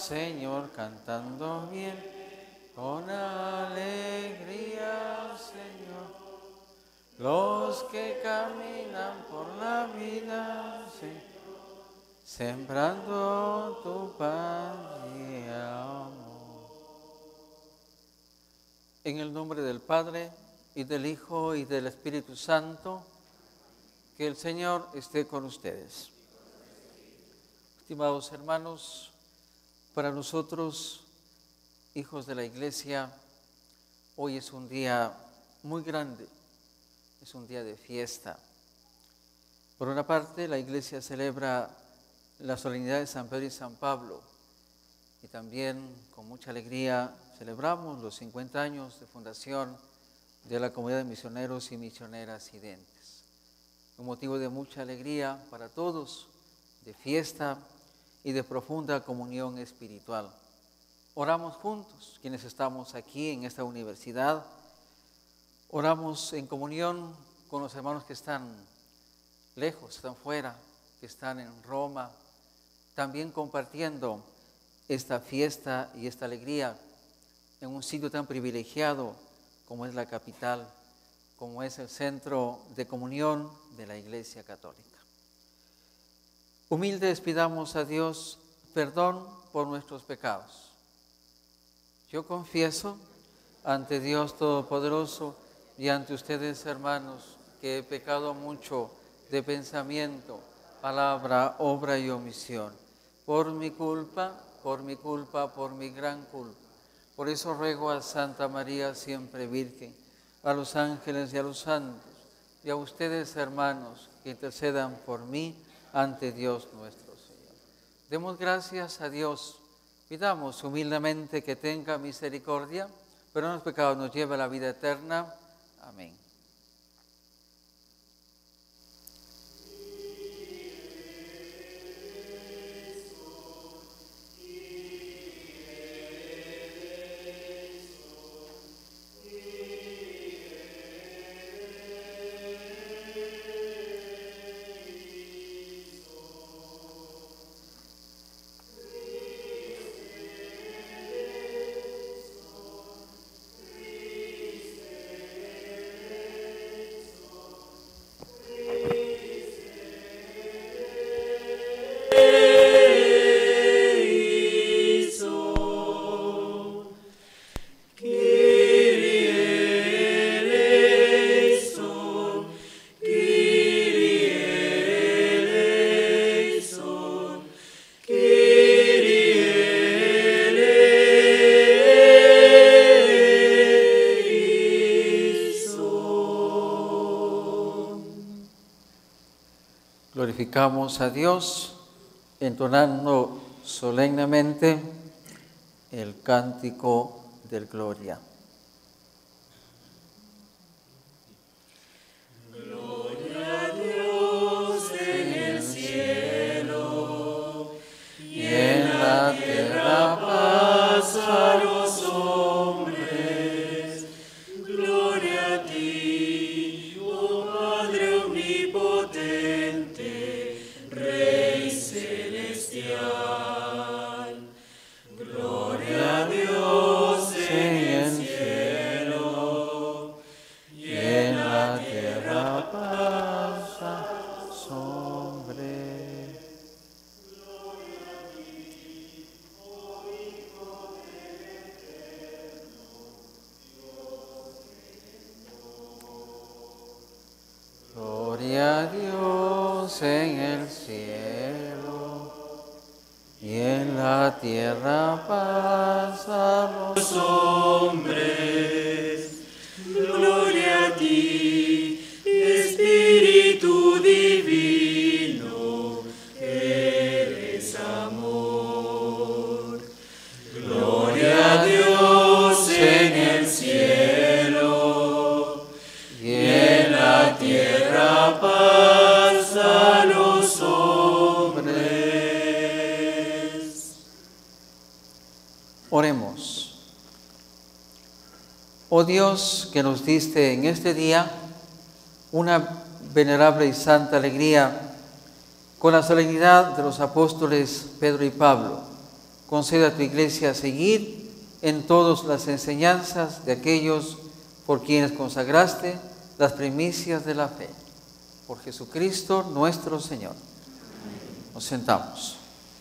Señor, cantando bien, con alegría, Señor. Los que caminan por la vida, Señor, sembrando tu paz y amor. En el nombre del Padre, y del Hijo, y del Espíritu Santo, que el Señor esté con ustedes. Estimados hermanos, para nosotros, hijos de la Iglesia, hoy es un día muy grande, es un día de fiesta. Por una parte, la Iglesia celebra la solemnidad de San Pedro y San Pablo, y también con mucha alegría celebramos los 50 años de fundación de la Comunidad de Misioneros y Misioneras Identes. Un motivo de mucha alegría para todos, de fiesta y de profunda comunión espiritual. Oramos juntos, quienes estamos aquí en esta universidad, oramos en comunión con los hermanos que están lejos, están fuera, que están en Roma, también compartiendo esta fiesta y esta alegría en un sitio tan privilegiado como es la capital, como es el centro de comunión de la Iglesia Católica. Humildes pidamos a Dios perdón por nuestros pecados. Yo confieso ante Dios Todopoderoso y ante ustedes, hermanos, que he pecado mucho de pensamiento, palabra, obra y omisión. Por mi culpa, por mi gran culpa. Por eso ruego a Santa María, siempre Virgen, a los ángeles y a los santos, y a ustedes, hermanos, que intercedan por mí ante Dios nuestro Señor. Demos gracias a Dios, pidamos humildemente que tenga misericordia, pero los pecados nos lleve a la vida eterna. Amén. Glorificamos a Dios entonando solemnemente el cántico del Gloria. Gloria a Dios en el cielo y en la tierra paz a los hombres. Gloria a ti, oh Padre omnipotente, Rey celestial. Gloria a Dios en el cielo y en la tierra paz a los hombres. Gloria a Dios en el cielo y en la tierra paz a los Hombres, gloria a ti, Espíritu divino, eres amor. Gloria a Dios en el cielo y en la tierra paz a los hombres. Oremos. Oh Dios, que nos diste en este día una venerable y santa alegría con la solemnidad de los apóstoles Pedro y Pablo, concede a tu Iglesia seguir en todas las enseñanzas de aquellos por quienes consagraste las primicias de la fe. Por Jesucristo nuestro Señor. Nos sentamos.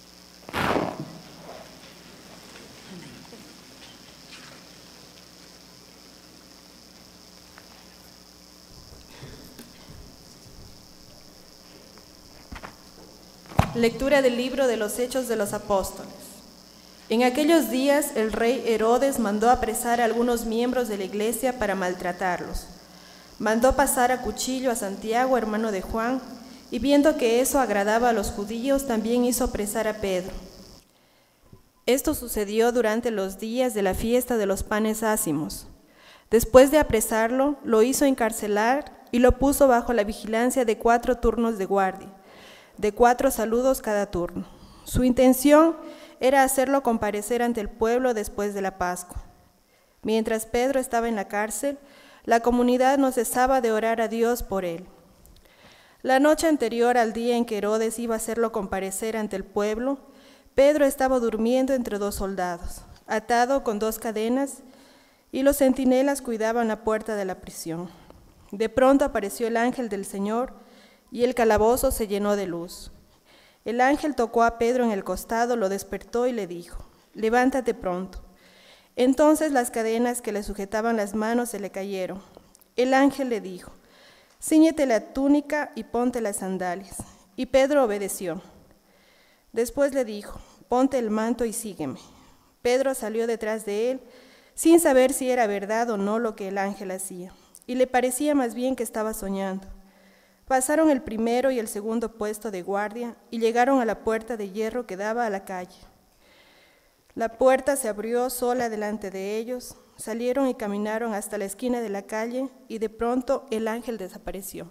Lectura del libro de los Hechos de los Apóstoles. En aquellos días el rey Herodes mandó apresar a algunos miembros de la iglesia para maltratarlos. Mandó pasar a cuchillo a Santiago, hermano de Juan, y viendo que eso agradaba a los judíos, también hizo apresar a Pedro. Esto sucedió durante los días de la fiesta de los panes ácimos. Después de apresarlo, lo hizo encarcelar y lo puso bajo la vigilancia de 4 turnos de guardia, de 4 saludos cada turno. Su intención era hacerlo comparecer ante el pueblo después de la Pascua. Mientras Pedro estaba en la cárcel, la comunidad no cesaba de orar a Dios por él. La noche anterior al día en que Herodes iba a hacerlo comparecer ante el pueblo, Pedro estaba durmiendo entre 2 soldados, atado con 2 cadenas, y los centinelas cuidaban la puerta de la prisión. De pronto apareció el ángel del Señor, y el calabozo se llenó de luz. El ángel tocó a Pedro en el costado, lo despertó y le dijo: «Levántate pronto». Entonces las cadenas que le sujetaban las manos se le cayeron. El ángel le dijo: «Cíñete la túnica y ponte las sandalias». Y Pedro obedeció. Después le dijo: «Ponte el manto y sígueme». Pedro salió detrás de él, sin saber si era verdad o no lo que el ángel hacía, y le parecía más bien que estaba soñando. Pasaron el primero y el segundo puesto de guardia y llegaron a la puerta de hierro que daba a la calle. La puerta se abrió sola delante de ellos, salieron y caminaron hasta la esquina de la calle y de pronto el ángel desapareció.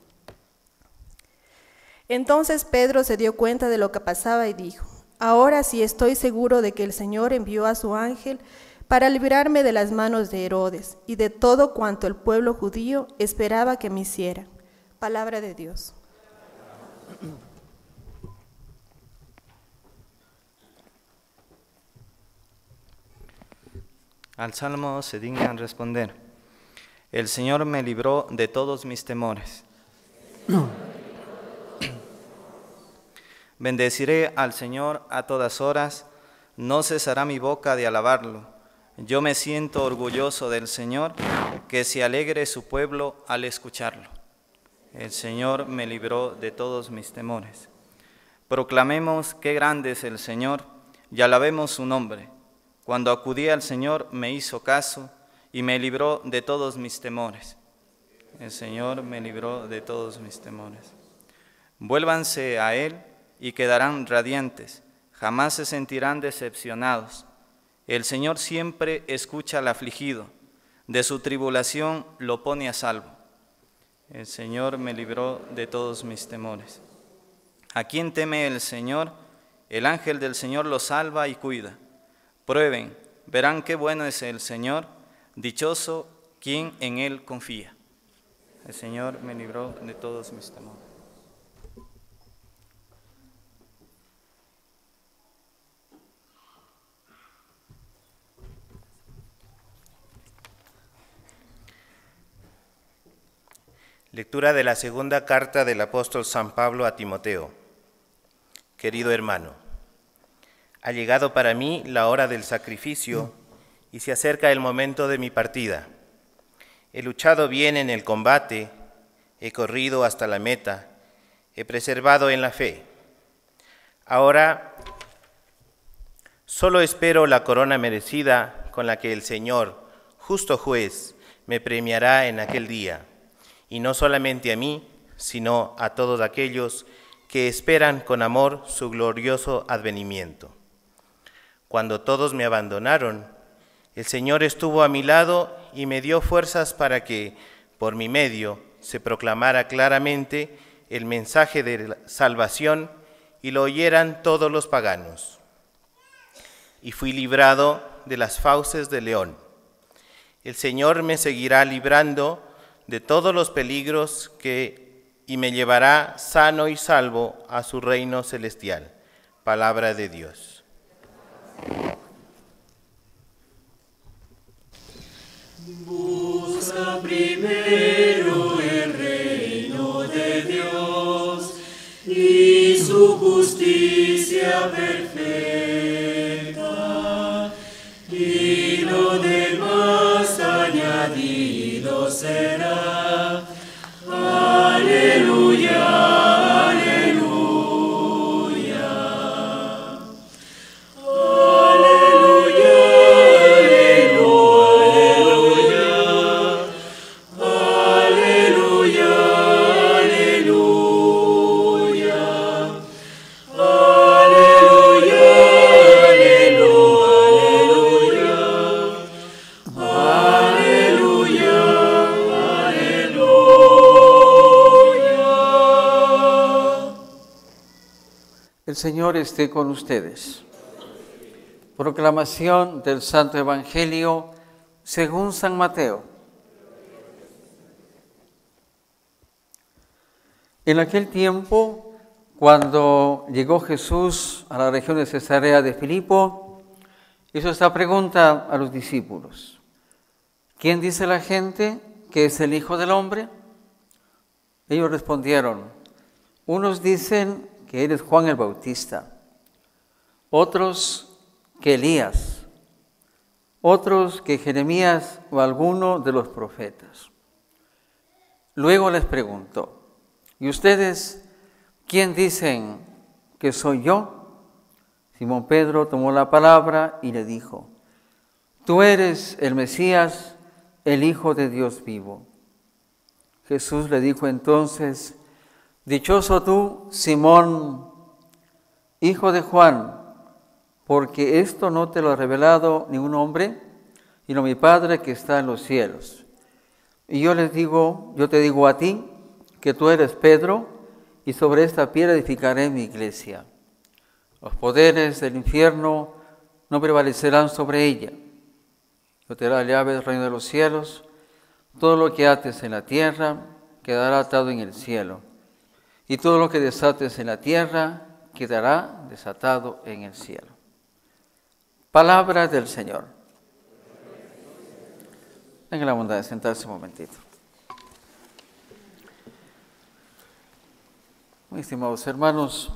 Entonces Pedro se dio cuenta de lo que pasaba y dijo: «Ahora sí estoy seguro de que el Señor envió a su ángel para librarme de las manos de Herodes y de todo cuanto el pueblo judío esperaba que me hiciera». Palabra de Dios. Al salmo se dignan responder: el Señor me libró de todos mis temores. Bendeciré al Señor a todas horas, no cesará mi boca de alabarlo. Yo me siento orgulloso del Señor, que se alegre su pueblo al escucharlo. El Señor me libró de todos mis temores. Proclamemos qué grande es el Señor y alabemos su nombre. Cuando acudí al Señor me hizo caso y me libró de todos mis temores. El Señor me libró de todos mis temores. Vuélvanse a Él y quedarán radiantes, jamás se sentirán decepcionados. El Señor siempre escucha al afligido, de su tribulación lo pone a salvo. El Señor me libró de todos mis temores. ¿A quién teme el Señor? El ángel del Señor lo salva y cuida. Prueben, verán qué bueno es el Señor, dichoso quien en Él confía. El Señor me libró de todos mis temores. Lectura de la segunda carta del apóstol San Pablo a Timoteo. Querido hermano, ha llegado para mí la hora del sacrificio y se acerca el momento de mi partida. He luchado bien en el combate, he corrido hasta la meta, he preservado en la fe. Ahora solo espero la corona merecida con la que el Señor, justo juez, me premiará en aquel día. Y no solamente a mí, sino a todos aquellos que esperan con amor su glorioso advenimiento. Cuando todos me abandonaron, el Señor estuvo a mi lado y me dio fuerzas para que, por mi medio, se proclamara claramente el mensaje de la salvación y lo oyeran todos los paganos. Y fui librado de las fauces del león. El Señor me seguirá librando de todos los peligros y me llevará sano y salvo a su reino celestial. Palabra de Dios. Busca primero el reino de Dios y su justicia perfecta, y lo demás añadido será. Aleluya, aleluya. Aleluya, aleluya. Aleluya, aleluya. Aleluya, aleluya. El Señor esté con ustedes. Proclamación del Santo Evangelio según San Mateo. En aquel tiempo, cuando llegó Jesús a la región de Cesarea de Filipo, hizo esta pregunta a los discípulos: ¿quién dice la gente que es el Hijo del Hombre? Ellos respondieron: unos dicen que eres Juan el Bautista, otros que Elías, otros que Jeremías o alguno de los profetas. Luego les preguntó: ¿y ustedes quién dicen que soy yo? Simón Pedro tomó la palabra y le dijo: tú eres el Mesías, el Hijo de Dios vivo. Jesús le dijo entonces: dichoso tú, Simón, hijo de Juan, porque esto no te lo ha revelado ningún hombre, sino mi Padre que está en los cielos. Y yo te digo a ti, que tú eres Pedro, y sobre esta piedra edificaré mi iglesia. Los poderes del infierno no prevalecerán sobre ella. Yo te daré la llave del reino de los cielos. Todo lo que ates en la tierra quedará atado en el cielo, y todo lo que desates en la tierra quedará desatado en el cielo. Palabra del Señor. Tengan la bondad de sentarse un momentito. Muy estimados hermanos,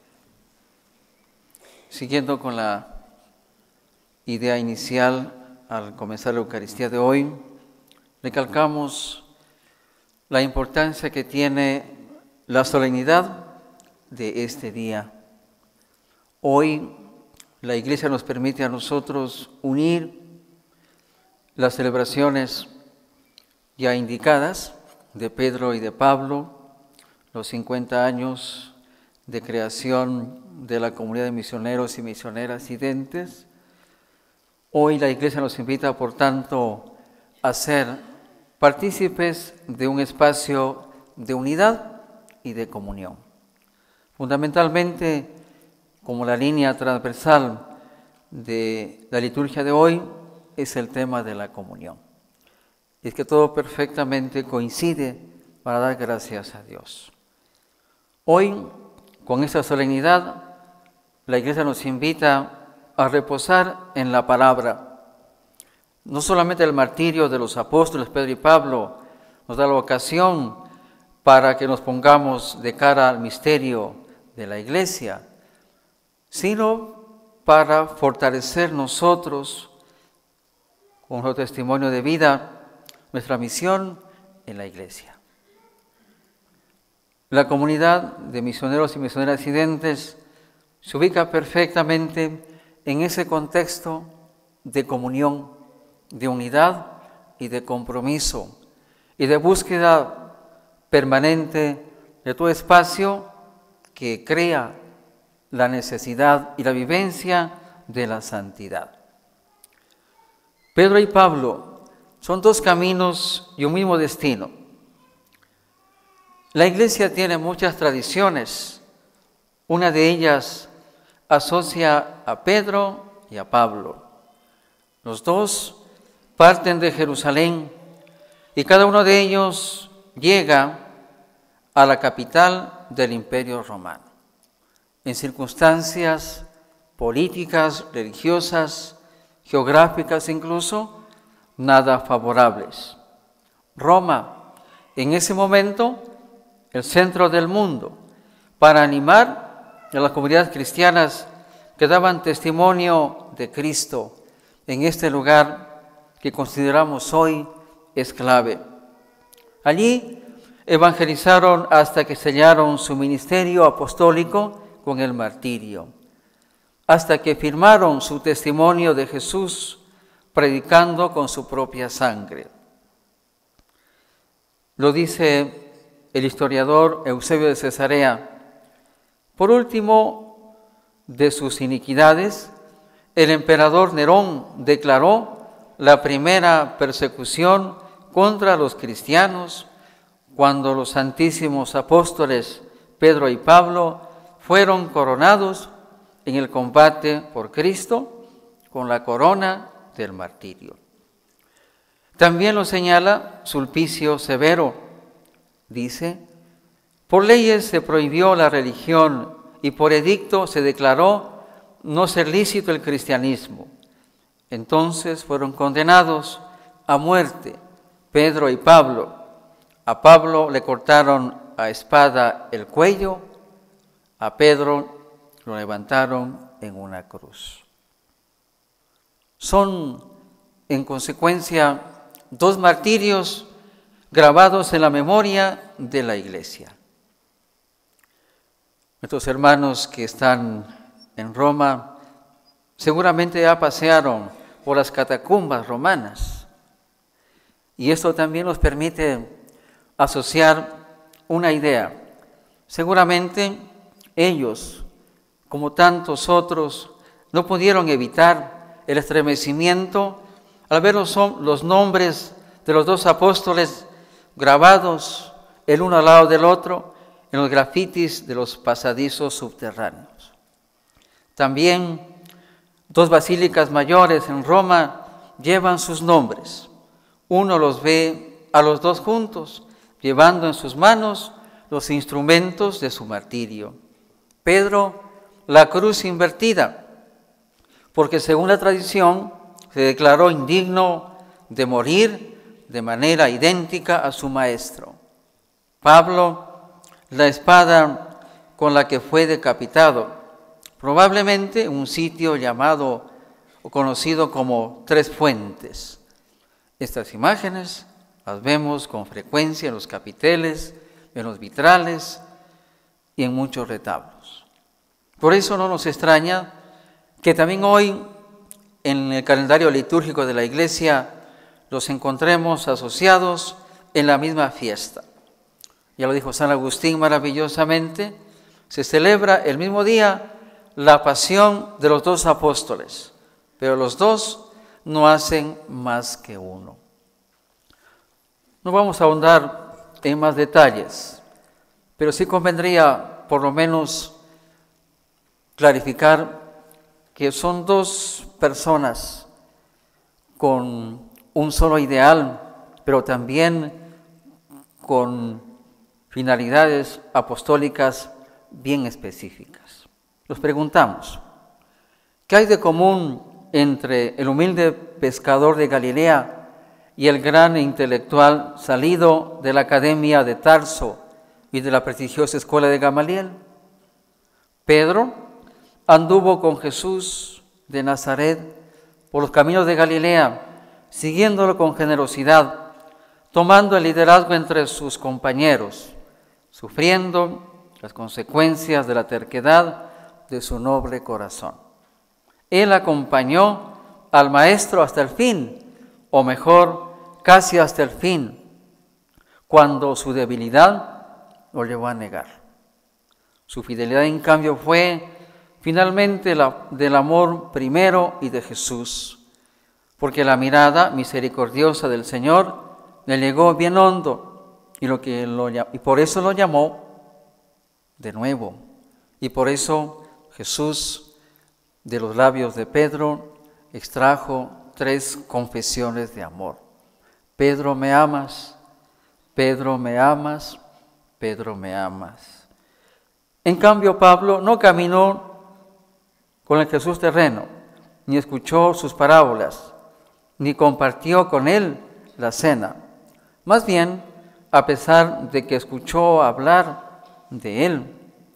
siguiendo con la idea inicial al comenzar la Eucaristía de hoy, recalcamos la importancia que tiene la solemnidad de este día. Hoy la Iglesia nos permite a nosotros unir las celebraciones ya indicadas de Pedro y de Pablo, los 50 años de creación de la comunidad de misioneros y misioneras residentes. Hoy la Iglesia nos invita, por tanto, a ser partícipes de un espacio de unidad y de comunión. Fundamentalmente, como la línea transversal de la liturgia de hoy, es el tema de la comunión. Es que todo perfectamente coincide para dar gracias a Dios. Hoy, con esta solemnidad, la Iglesia nos invita a reposar en la palabra. No solamente el martirio de los apóstoles Pedro y Pablo nos da la ocasión para que nos pongamos de cara al misterio de la Iglesia, sino para fortalecer nosotros, con nuestro testimonio de vida, nuestra misión en la Iglesia. La comunidad de misioneros y misioneras residentes se ubica perfectamente en ese contexto de comunión, de unidad y de compromiso y de búsqueda permanente de todo espacio que crea la necesidad y la vivencia de la santidad. Pedro y Pablo son dos caminos y un mismo destino. La Iglesia tiene muchas tradiciones. Una de ellas asocia a Pedro y a Pablo. Los dos parten de Jerusalén y cada uno de ellos llega a la capital del Imperio Romano, en circunstancias políticas, religiosas, geográficas incluso, nada favorables. Roma, en ese momento, el centro del mundo, para animar a las comunidades cristianas que daban testimonio de Cristo en este lugar que consideramos hoy es clave. Allí evangelizaron hasta que sellaron su ministerio apostólico con el martirio, hasta que firmaron su testimonio de Jesús predicando con su propia sangre. Lo dice el historiador Eusebio de Cesarea. Por último, de sus iniquidades, el emperador Nerón declaró la primera persecución contra los cristianos cuando los santísimos apóstoles Pedro y Pablo fueron coronados en el combate por Cristo con la corona del martirio. También lo señala Sulpicio Severo. Dice: por leyes se prohibió la religión y por edicto se declaró no ser lícito el cristianismo. Entonces fueron condenados a muerte Pedro y Pablo. A Pablo le cortaron a espada el cuello, a Pedro lo levantaron en una cruz. Son, en consecuencia, dos martirios grabados en la memoria de la Iglesia. Nuestros hermanos que están en Roma seguramente ya pasearon por las catacumbas romanas, y esto también nos permite asociar una idea. Seguramente ellos, como tantos otros, no pudieron evitar el estremecimiento al ver los nombres de los dos apóstoles grabados el uno al lado del otro en los grafitis de los pasadizos subterráneos. También dos basílicas mayores en Roma llevan sus nombres. Uno los ve a los dos juntos, llevando en sus manos los instrumentos de su martirio. Pedro, la cruz invertida, porque según la tradición se declaró indigno de morir de manera idéntica a su maestro. Pablo, la espada con la que fue decapitado, probablemente en un sitio llamado o conocido como Tres Fuentes. Estas imágenes las vemos con frecuencia en los capiteles, en los vitrales y en muchos retablos. Por eso no nos extraña que también hoy en el calendario litúrgico de la Iglesia los encontremos asociados en la misma fiesta. Ya lo dijo San Agustín maravillosamente, se celebra el mismo día la pasión de los dos apóstoles, pero los dos no hacen más que uno. No vamos a ahondar en más detalles, pero sí convendría por lo menos clarificar que son dos personas con un solo ideal, pero también con finalidades apostólicas bien específicas. Nos preguntamos, ¿qué hay de común entre el humilde pescador de Galilea y el gran intelectual salido de la Academia de Tarso y de la prestigiosa escuela de Gamaliel? Pedro anduvo con Jesús de Nazaret por los caminos de Galilea, siguiéndolo con generosidad, tomando el liderazgo entre sus compañeros, sufriendo las consecuencias de la terquedad de su noble corazón. Él acompañó al Maestro hasta el fin, o mejor, casi hasta el fin, cuando su debilidad lo llevó a negar. Su fidelidad, en cambio, fue finalmente del amor primero y de Jesús, porque la mirada misericordiosa del Señor le llegó bien hondo y por eso lo llamó de nuevo. Y por eso Jesús, de los labios de Pedro, extrajo 3 confesiones de amor. Pedro, me amas, Pedro, me amas, Pedro, me amas. En cambio, Pablo no caminó con el Jesús terreno, ni escuchó sus parábolas, ni compartió con él la cena. Más bien, a pesar de que escuchó hablar de él,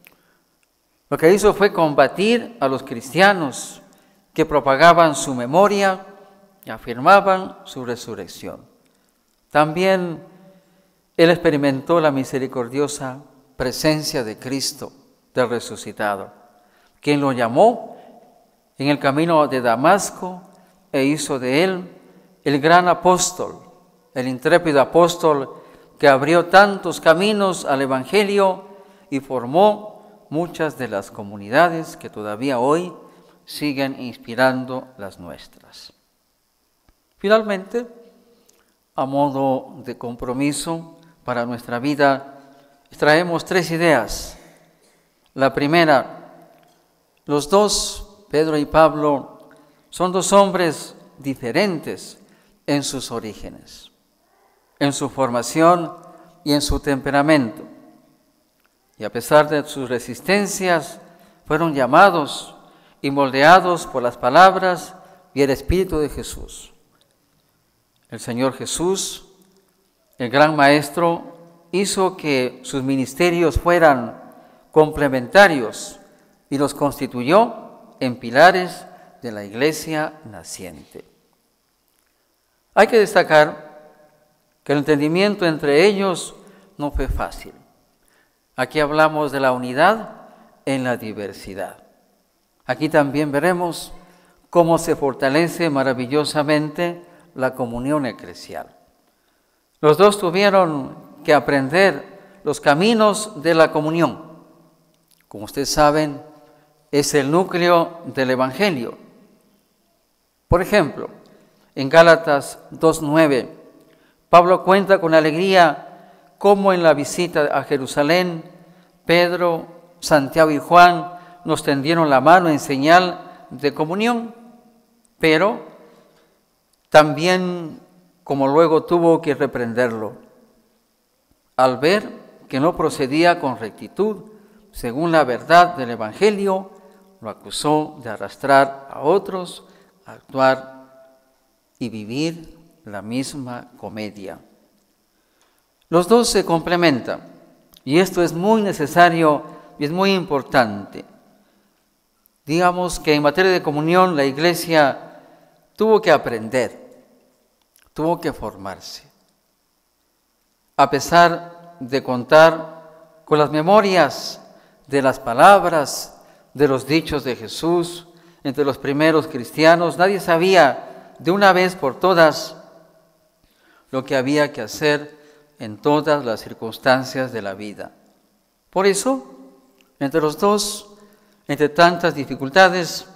lo que hizo fue combatir a los cristianos que propagaban su memoria y afirmaban su resurrección. También él experimentó la misericordiosa presencia de Cristo, del resucitado, quien lo llamó en el camino de Damasco e hizo de él el gran apóstol, el intrépido apóstol que abrió tantos caminos al Evangelio y formó muchas de las comunidades que todavía hoy siguen inspirando las nuestras. Finalmente, a modo de compromiso para nuestra vida, traemos 3 ideas. La primera, los dos, Pedro y Pablo, son 2 hombres diferentes en sus orígenes, en su formación y en su temperamento. Y a pesar de sus resistencias, fueron llamados y moldeados por las palabras y el Espíritu de Jesús. El Señor Jesús, el gran Maestro, hizo que sus ministerios fueran complementarios y los constituyó en pilares de la iglesia naciente. Hay que destacar que el entendimiento entre ellos no fue fácil. Aquí hablamos de la unidad en la diversidad. Aquí también veremos cómo se fortalece maravillosamente la comunión eclesial. Los dos tuvieron que aprender los caminos de la comunión. Como ustedes saben, es el núcleo del Evangelio. Por ejemplo, en Gálatas 2:9, Pablo cuenta con alegría cómo en la visita a Jerusalén, Pedro, Santiago y Juan nos tendieron la mano en señal de comunión, pero también como luego tuvo que reprenderlo, al ver que no procedía con rectitud, según la verdad del Evangelio, lo acusó de arrastrar a otros a actuar y vivir la misma comedia. Los dos se complementan, y esto es muy necesario y es muy importante. Digamos que en materia de comunión la Iglesia tuvo que aprender, tuvo que formarse. A pesar de contar con las memorias de las palabras, de los dichos de Jesús, entre los primeros cristianos, nadie sabía de una vez por todas lo que había que hacer en todas las circunstancias de la vida. Por eso, entre los dos, entre tantas dificultades,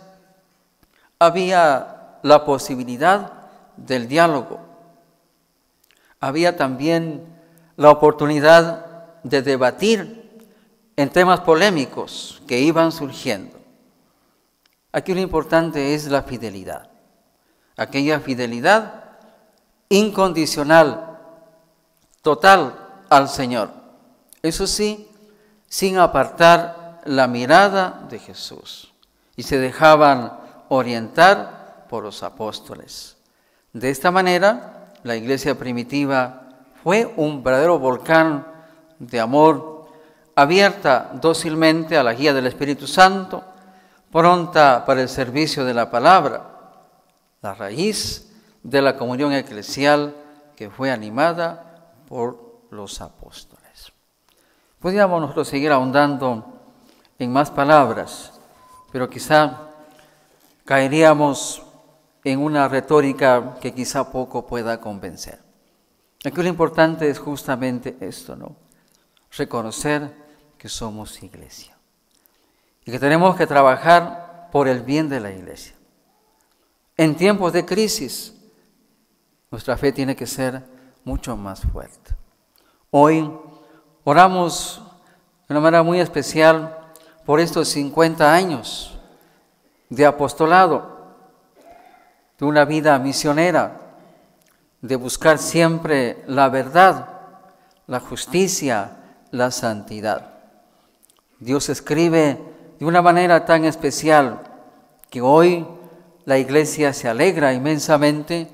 había la posibilidad del diálogo. Había también la oportunidad de debatir en temas polémicos que iban surgiendo. Aquí lo importante es la fidelidad, aquella fidelidad incondicional, total al Señor. Eso sí, sin apartar la mirada de Jesús, y se dejaban orientar por los apóstoles. De esta manera, la iglesia primitiva fue un verdadero volcán de amor, abierta dócilmente a la guía del Espíritu Santo, pronta para el servicio de la palabra, la raíz de la comunión eclesial que fue animada por los apóstoles. Podríamos nosotros seguir ahondando en más palabras, pero quizá caeríamos en una retórica que quizá poco pueda convencer. Aquí lo importante es justamente esto, ¿no? Reconocer que somos iglesia y que tenemos que trabajar por el bien de la iglesia. En tiempos de crisis, nuestra fe tiene que ser mucho más fuerte. Hoy oramos de una manera muy especial por estos 50 años de apostolado, de una vida misionera, de buscar siempre la verdad, la justicia, la santidad. Dios escribe de una manera tan especial que hoy la iglesia se alegra inmensamente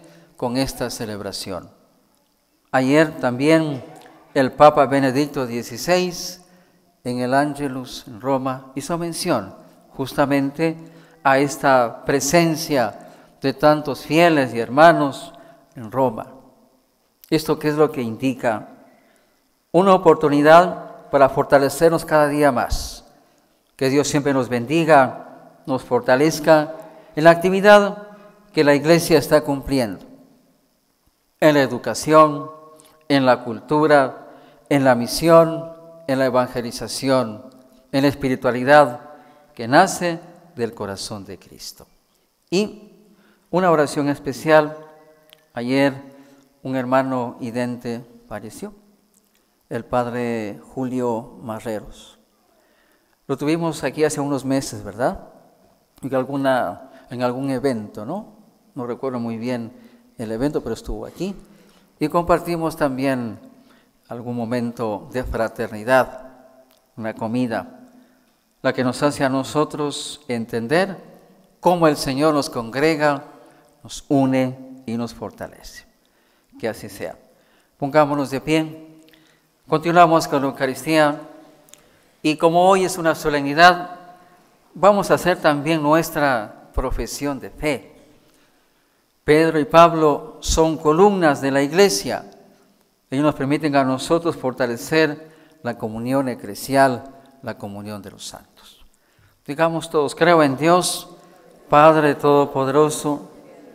con esta celebración. Ayer también el Papa Benedicto XVI en el Ángelus en Roma hizo mención justamente a esta presencia de tantos fieles y hermanos en Roma. ¿Esto qué es lo que indica? Una oportunidad para fortalecernos cada día más. Que Dios siempre nos bendiga, nos fortalezca en la actividad que la Iglesia está cumpliendo, en la educación, en la cultura, en la misión, en la evangelización, en la espiritualidad que nace del corazón de Cristo. Y una oración especial. Ayer un hermano idente falleció, el padre Julio Marreros. Lo tuvimos aquí hace unos meses, ¿verdad? En algún evento, ¿no? No recuerdo muy bien el evento, pero estuvo aquí. Y compartimos también algún momento de fraternidad, una comida, la que nos hace a nosotros entender cómo el Señor nos congrega, nos une y nos fortalece. Que así sea. Pongámonos de pie. Continuamos con la Eucaristía. Y como hoy es una solemnidad, vamos a hacer también nuestra profesión de fe. Pedro y Pablo son columnas de la Iglesia. Ellos nos permiten a nosotros fortalecer la comunión eclesial, la comunión de los santos. Digamos todos, creo en Dios, Padre Todopoderoso.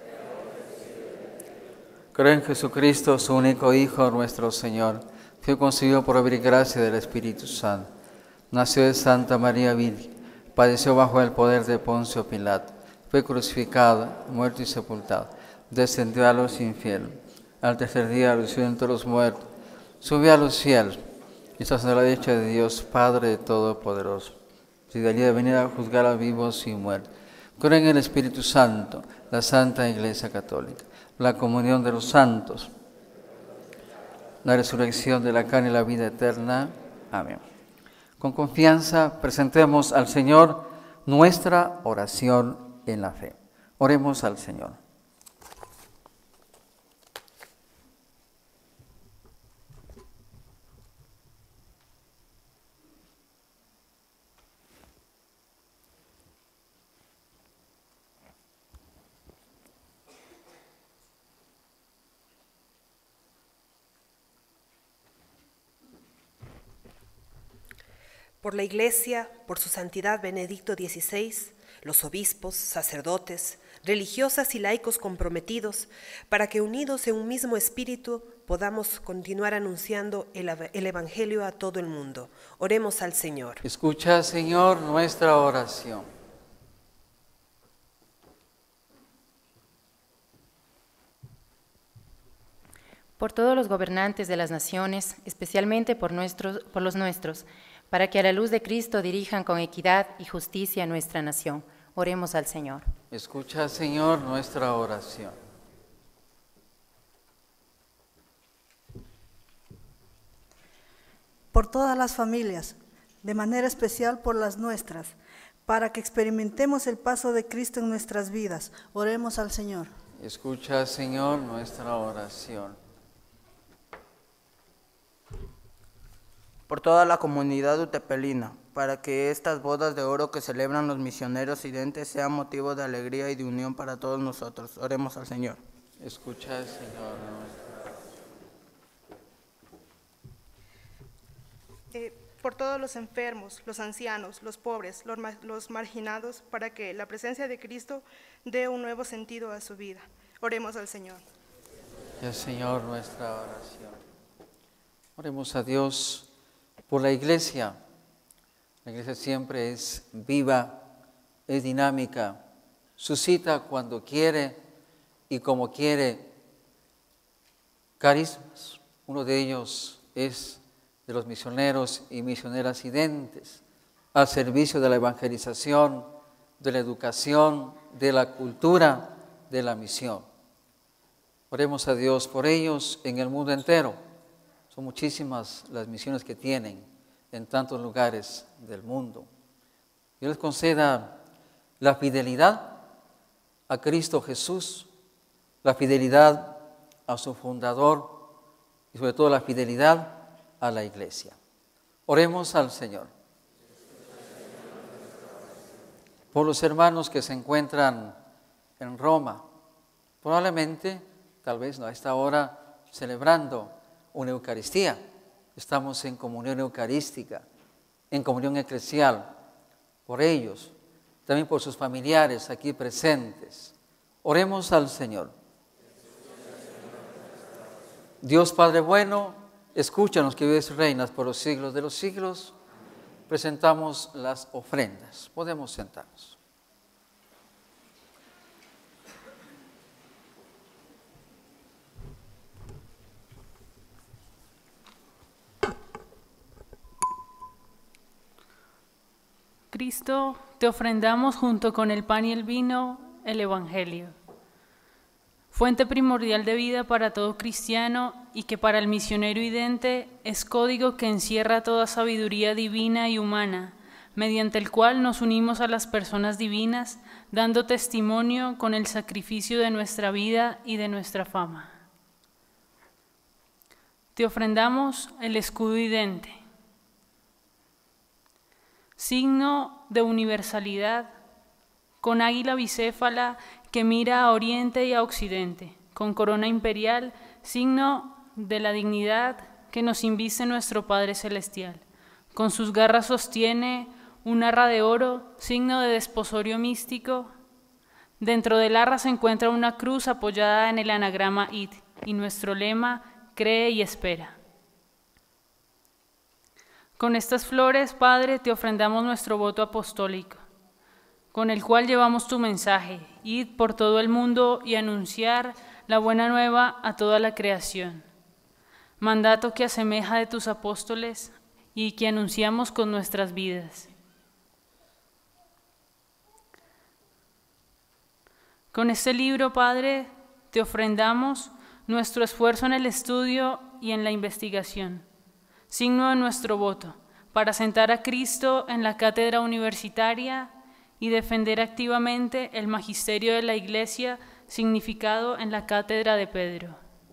Creo en Jesucristo, su único Hijo, nuestro Señor. Fue concebido por obra y gracia del Espíritu Santo. Nació de Santa María Virgen. Padeció bajo el poder de Poncio Pilato. Fue crucificado, muerto y sepultado. Descendió a los infiernos. Al tercer día resucitó entre los muertos. Subió a los cielos. Y está a la derecha de Dios, Padre Todopoderoso. Si de allí de venir a juzgar a vivos y muertos. Creo en el Espíritu Santo, la Santa Iglesia Católica, la comunión de los santos, la resurrección de la carne y la vida eterna. Amén. Con confianza presentemos al Señor nuestra oración en la fe. Oremos al Señor. Por la Iglesia, por su santidad Benedicto XVI, los obispos, sacerdotes, religiosas y laicos comprometidos, para que unidos en un mismo espíritu podamos continuar anunciando el Evangelio a todo el mundo. Oremos al Señor. Escucha, Señor, nuestra oración. Por todos los gobernantes de las naciones, especialmente por los nuestros, para que a la luz de Cristo dirijan con equidad y justicia nuestra nación. Oremos al Señor. Escucha, Señor, nuestra oración. Por todas las familias, de manera especial por las nuestras, para que experimentemos el paso de Cristo en nuestras vidas. Oremos al Señor. Escucha, Señor, nuestra oración. Por toda la comunidad utepelina, para que estas bodas de oro que celebran los misioneros identes sean motivo de alegría y de unión para todos nosotros. Oremos al Señor. Escucha, Señor, por todos los enfermos, los ancianos, los pobres, los marginados, para que la presencia de Cristo dé un nuevo sentido a su vida. Oremos al Señor. Ya, Señor, nuestra oración. Oremos a Dios por la Iglesia. La Iglesia siempre es viva, es dinámica, suscita cuando quiere y como quiere carismas. Uno de ellos es de los misioneros y misioneras identes, al servicio de la evangelización, de la educación, de la cultura, de la misión. Oremos a Dios por ellos en el mundo entero. Son muchísimas las misiones que tienen en tantos lugares del mundo. Dios les conceda la fidelidad a Cristo Jesús, la fidelidad a su fundador y sobre todo la fidelidad a la Iglesia. Oremos al Señor. Por los hermanos que se encuentran en Roma, probablemente, tal vez no a esta hora, celebrando una Eucaristía. Estamos en comunión eucarística, en comunión eclesial, por ellos, también por sus familiares aquí presentes. Oremos al Señor. Dios Padre bueno, escúchanos que vives y reinas por los siglos de los siglos. Presentamos las ofrendas. Podemos sentarnos. Cristo, te ofrendamos junto con el pan y el vino, el Evangelio, fuente primordial de vida para todo cristiano y que para el misionero idente es código que encierra toda sabiduría divina y humana, mediante el cual nos unimos a las personas divinas, dando testimonio con el sacrificio de nuestra vida y de nuestra fama. Te ofrendamos el escudo idente, signo de universalidad, con águila bicéfala que mira a oriente y a occidente, con corona imperial, signo de la dignidad que nos inviste nuestro Padre Celestial. Con sus garras sostiene una arra de oro, signo de desposorio místico. Dentro del arra se encuentra una cruz apoyada en el anagrama Id, y nuestro lema, cree y espera. Con estas flores, Padre, te ofrendamos nuestro voto apostólico, con el cual llevamos tu mensaje, id por todo el mundo y anunciar la buena nueva a toda la creación. Mandato que asemeja de tus apóstoles y que anunciamos con nuestras vidas. Con este libro, Padre, te ofrendamos nuestro esfuerzo en el estudio y en la investigación, signo de nuestro voto, para sentar a Cristo en la cátedra universitaria y defender activamente el magisterio de la Iglesia significado en la cátedra de Pedro.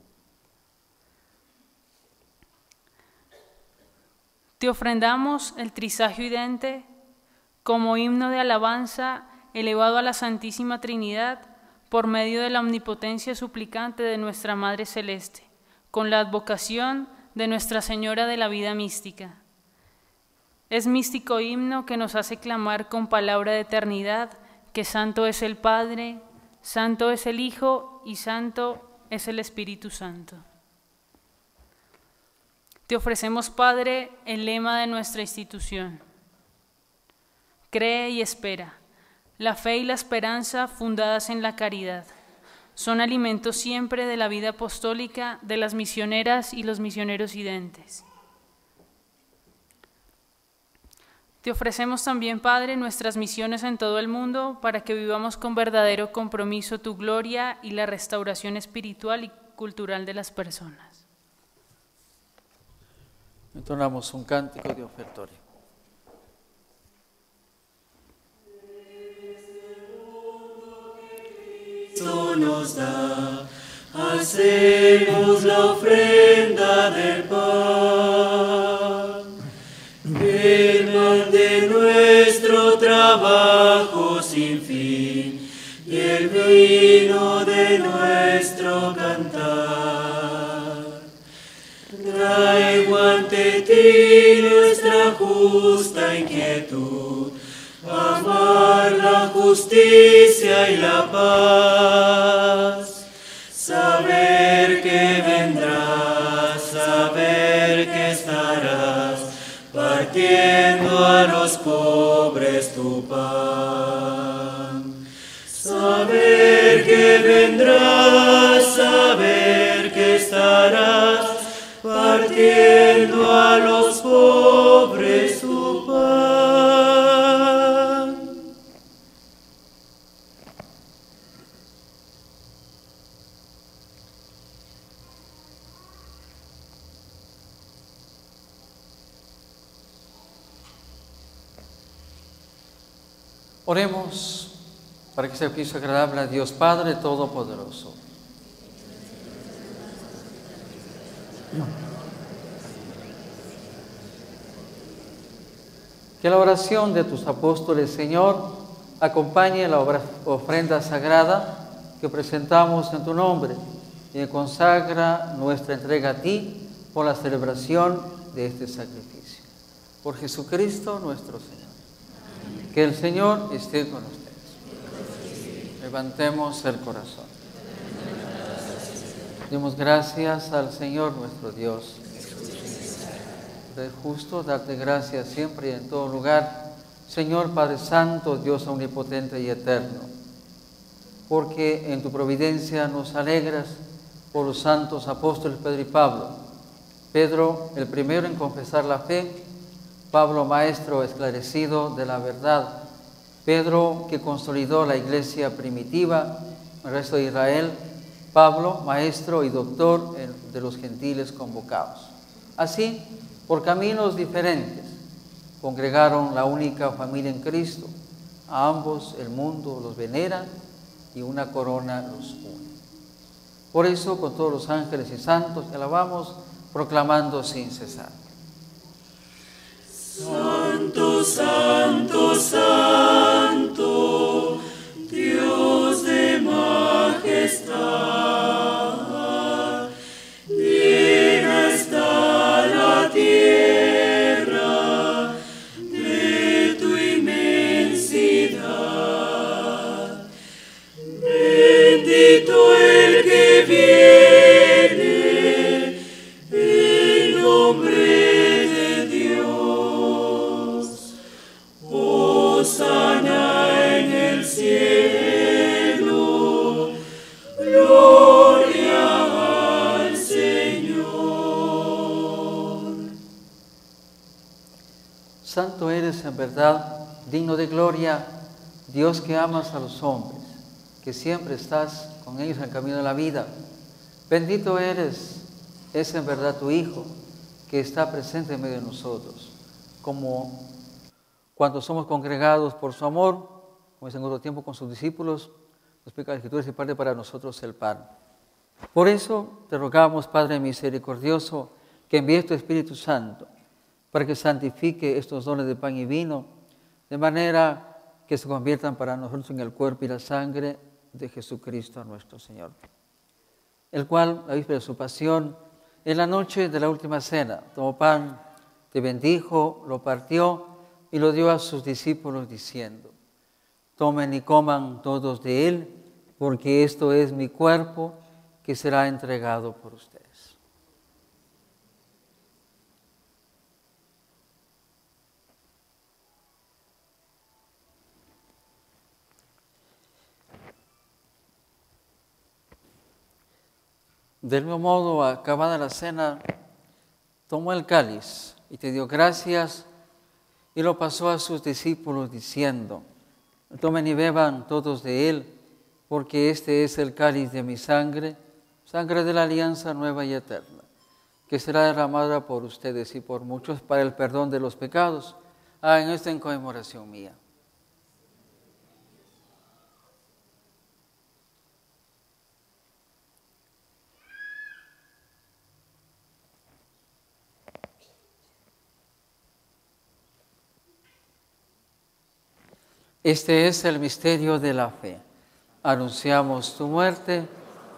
Te ofrendamos el trisagio idente como himno de alabanza elevado a la Santísima Trinidad por medio de la omnipotencia suplicante de nuestra Madre Celeste, con la advocación de Nuestra Señora de la Vida Mística. Es místico himno que nos hace clamar con palabra de eternidad que santo es el Padre, santo es el Hijo y santo es el Espíritu Santo. Te ofrecemos, Padre, el lema de nuestra institución. Cree y espera. La fe y la esperanza fundadas en la caridad son alimentos siempre de la vida apostólica de las misioneras y los misioneros identes. Te ofrecemos también, Padre, nuestras misiones en todo el mundo para que vivamos con verdadero compromiso tu gloria y la restauración espiritual y cultural de las personas. Entonamos un cántico de ofertorio. Nos da, hacemos la ofrenda del pan, el pan de nuestro trabajo sin fin y el vino de nuestro cantar. Traigo ante ti nuestra justa inquietud, amar la justicia y la paz, saber que vendrás, saber que estarás, partiendo a los pobres tu pan. Saber que vendrás, saber que estarás, partiendo a los pobres tu pan. Oremos para que sea sacrificio agradable a Dios Padre Todopoderoso. Que la oración de tus apóstoles, Señor, acompañe la ofrenda sagrada que presentamos en tu nombre y consagra nuestra entrega a ti por la celebración de este sacrificio. Por Jesucristo nuestro Señor. Que el Señor esté con ustedes. Levantemos el corazón. Demos gracias al Señor nuestro Dios. Es justo darte gracias siempre y en todo lugar, Señor Padre Santo, Dios omnipotente y eterno, porque en tu providencia nos alegras por los santos apóstoles Pedro y Pablo. Pedro, el primero en confesar la fe; Pablo, maestro esclarecido de la verdad; Pedro, que consolidó la iglesia primitiva, el resto de Israel; Pablo, maestro y doctor de los gentiles convocados. Así, por caminos diferentes, congregaron la única familia en Cristo. A ambos el mundo los venera y una corona los une. Por eso, con todos los ángeles y santos, te alabamos, proclamando sin cesar: Santo, santo, santo, Dios de majestad, llena está la tierra de tu inmensidad. Bendito el que viene en nombre de Dios. Hosana en el cielo, gloria al Señor. Santo eres en verdad, digno de gloria, Dios que amas a los hombres, que siempre estás con ellos en el camino de la vida. Bendito eres, es en verdad tu Hijo, que está presente en medio de nosotros, como cuando somos congregados por su amor, como es en otro tiempo con sus discípulos, nos explica la Escritura y parte para nosotros el pan. Por eso te rogamos, Padre misericordioso, que envíes tu Espíritu Santo para que santifique estos dones de pan y vino, de manera que se conviertan para nosotros en el cuerpo y la sangre de Jesucristo nuestro Señor, el cual, la víspera de su pasión, en la noche de la última cena, tomó pan, te bendijo, lo partió y lo dio a sus discípulos diciendo: tomen y coman todos de él, porque esto es mi cuerpo que será entregado por ustedes. Del mismo modo, acabada la cena, tomó el cáliz y te dio gracias y lo pasó a sus discípulos diciendo: tomen y beban todos de él, porque este es el cáliz de mi sangre, sangre de la alianza nueva y eterna, que será derramada por ustedes y por muchos para el perdón de los pecados. Hagan esto en conmemoración mía. Este es el misterio de la fe. Anunciamos tu muerte.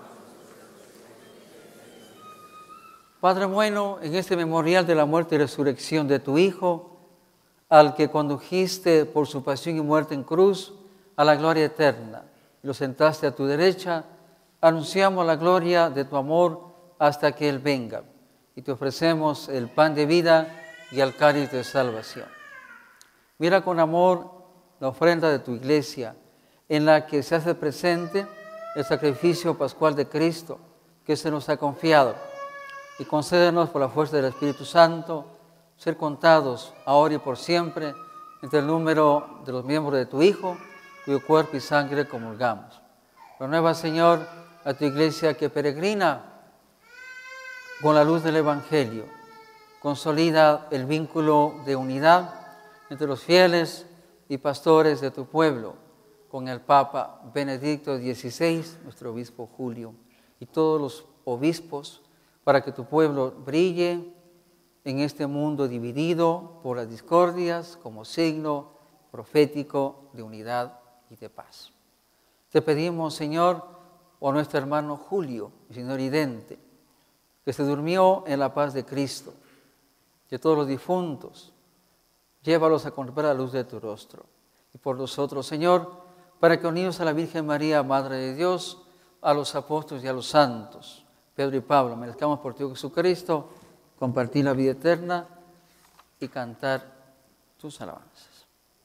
Padre bueno, en este memorial de la muerte y resurrección de tu Hijo, al que condujiste por su pasión y muerte en cruz a la gloria eterna, y lo sentaste a tu derecha, anunciamos la gloria de tu amor hasta que Él venga, y te ofrecemos el pan de vida y el cáliz de salvación. Mira con amor la ofrenda de tu iglesia, en la que se hace presente el sacrificio pascual de Cristo que se nos ha confiado, y concédenos por la fuerza del Espíritu Santo ser contados ahora y por siempre entre el número de los miembros de tu Hijo, cuyo cuerpo y sangre comulgamos. Renueva, Señor, a tu iglesia que peregrina con la luz del Evangelio. Consolida el vínculo de unidad entre los fieles y pastores de tu pueblo, con el Papa Benedicto XVI, nuestro obispo Julio, y todos los obispos, para que tu pueblo brille en este mundo dividido por las discordias como signo profético de unidad y de paz. Te pedimos, Señor, por nuestro hermano Julio, el señor Idente, que se durmió en la paz de Cristo, de todos los difuntos, llévalos a contemplar la luz de tu rostro. Y por nosotros, Señor, para que unidos a la Virgen María, Madre de Dios, a los apóstoles y a los santos, Pedro y Pablo, merezcamos por ti, Jesucristo, compartir la vida eterna y cantar tus alabanzas.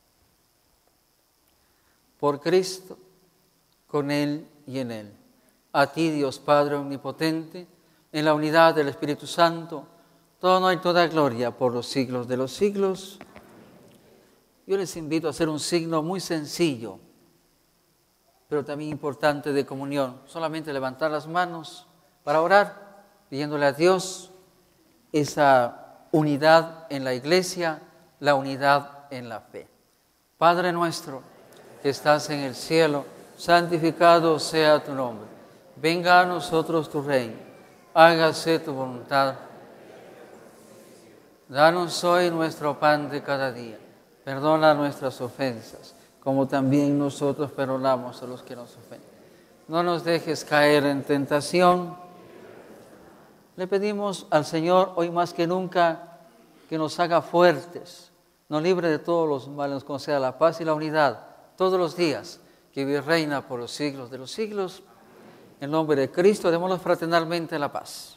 Por Cristo, con Él y en Él. A ti, Dios Padre omnipotente, en la unidad del Espíritu Santo, todo honor y toda gloria por los siglos de los siglos. Yo les invito a hacer un signo muy sencillo, pero también importante de comunión. Solamente levantar las manos para orar, pidiéndole a Dios esa unidad en la iglesia, la unidad en la fe. Padre nuestro, que estás en el cielo, santificado sea tu nombre. Venga a nosotros tu reino. Hágase tu voluntad. Danos hoy nuestro pan de cada día. Perdona nuestras ofensas, como también nosotros perdonamos a los que nos ofenden. No nos dejes caer en tentación. Le pedimos al Señor hoy más que nunca que nos haga fuertes, nos libre de todos los males, nos conceda la paz y la unidad todos los días, que vive y reina por los siglos de los siglos. En nombre de Cristo, démosnos fraternalmente la paz.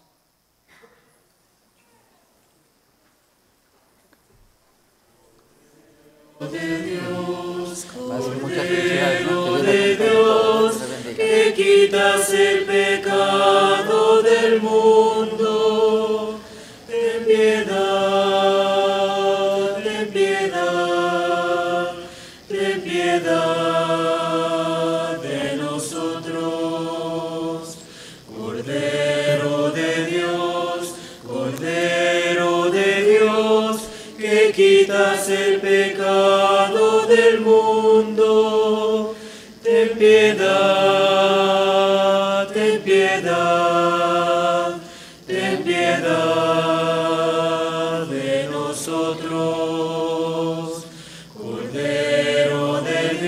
De Dios, Muchas felicidades, ¿no? Cordero de Dios, que quitas el pecado del mundo, ten piedad, ten piedad, ten piedad de nosotros. Cordero de Dios, que quitas el pecado del mundo, ten piedad, ten piedad, ten piedad de nosotros. Cordero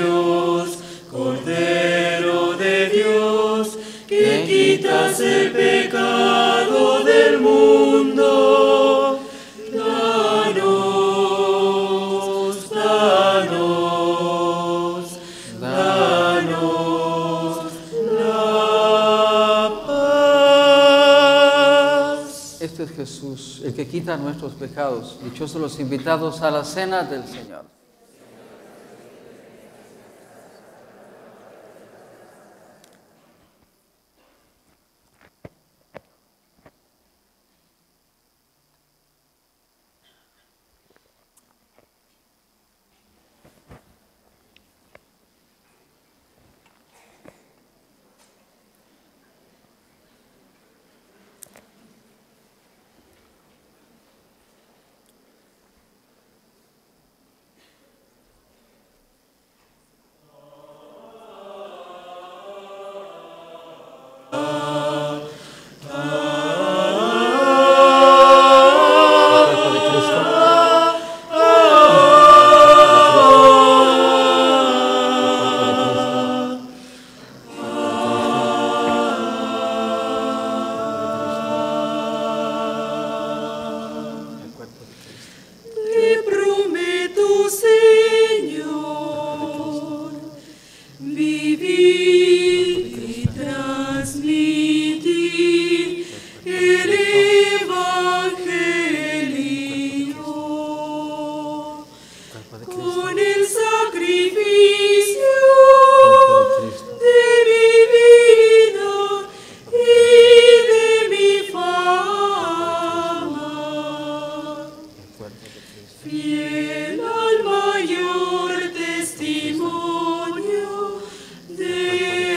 de Dios, que quitas el pecado del mundo, danos, danos, danos la paz. Este es Jesús, el que quita nuestros pecados. Dichosos los invitados a la cena del Señor. Fiel al mayor testimonio de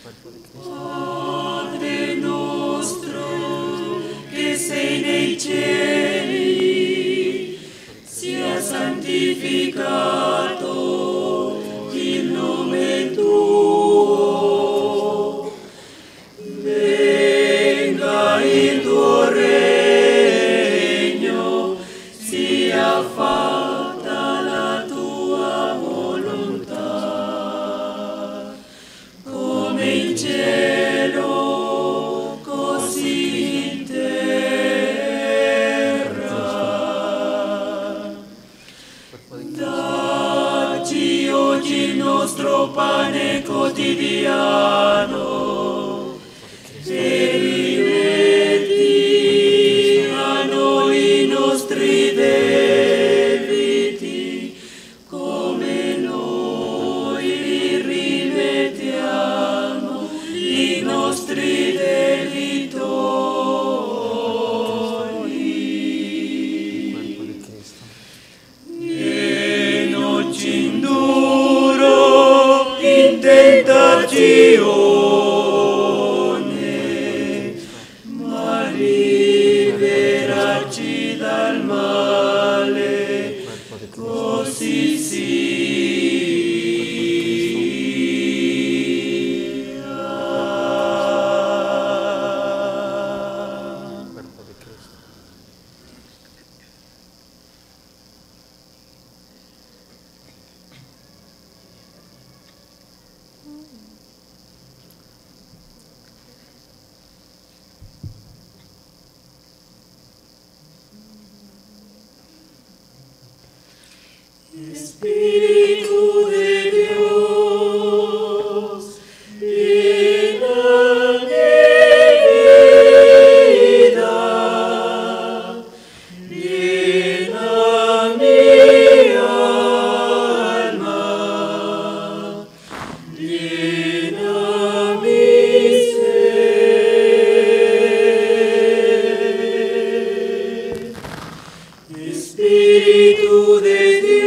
Padre nostro, che sei nei cieli, sia santificato il nome tuo, venga il tuo regno, sia fatta la tua volontà, come in cielo, così in terra. Dacci oggi il nostro pane quotidiano e rimetti a noi i nostri debiti, come noi li rimettiamo i nostri debitori. E non ci indurre in tentazione, ma liberarci dal male, così sia. Espíritu de Dios, llena mi vida, llena mi alma, llena mi ser. Espíritu de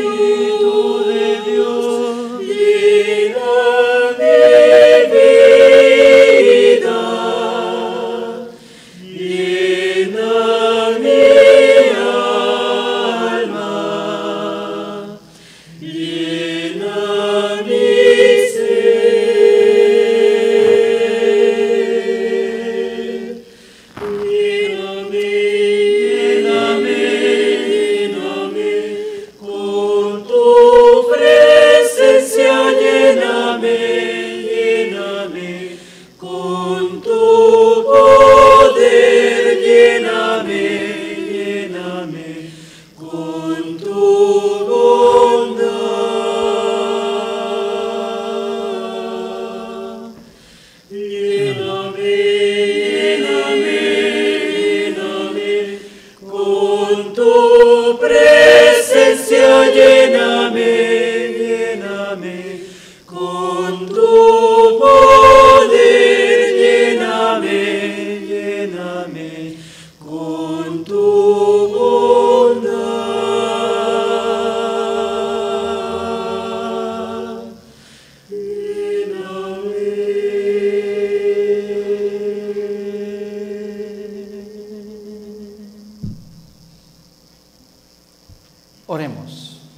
Oremos.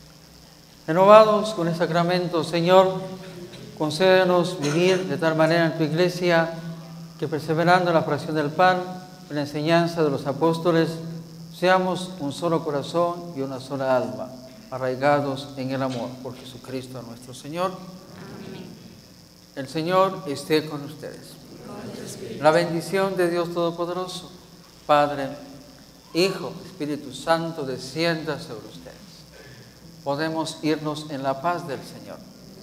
Renovados con el sacramento, Señor, concédenos vivir de tal manera en tu iglesia que, perseverando en la fracción del pan, en la enseñanza de los apóstoles, seamos un solo corazón y una sola alma, arraigados en el amor por Jesucristo nuestro Señor. Amén. El Señor esté con ustedes. La bendición de Dios Todopoderoso, Padre, Hijo, Espíritu Santo, descienda sobre ustedes. Podemos irnos en la paz del Señor.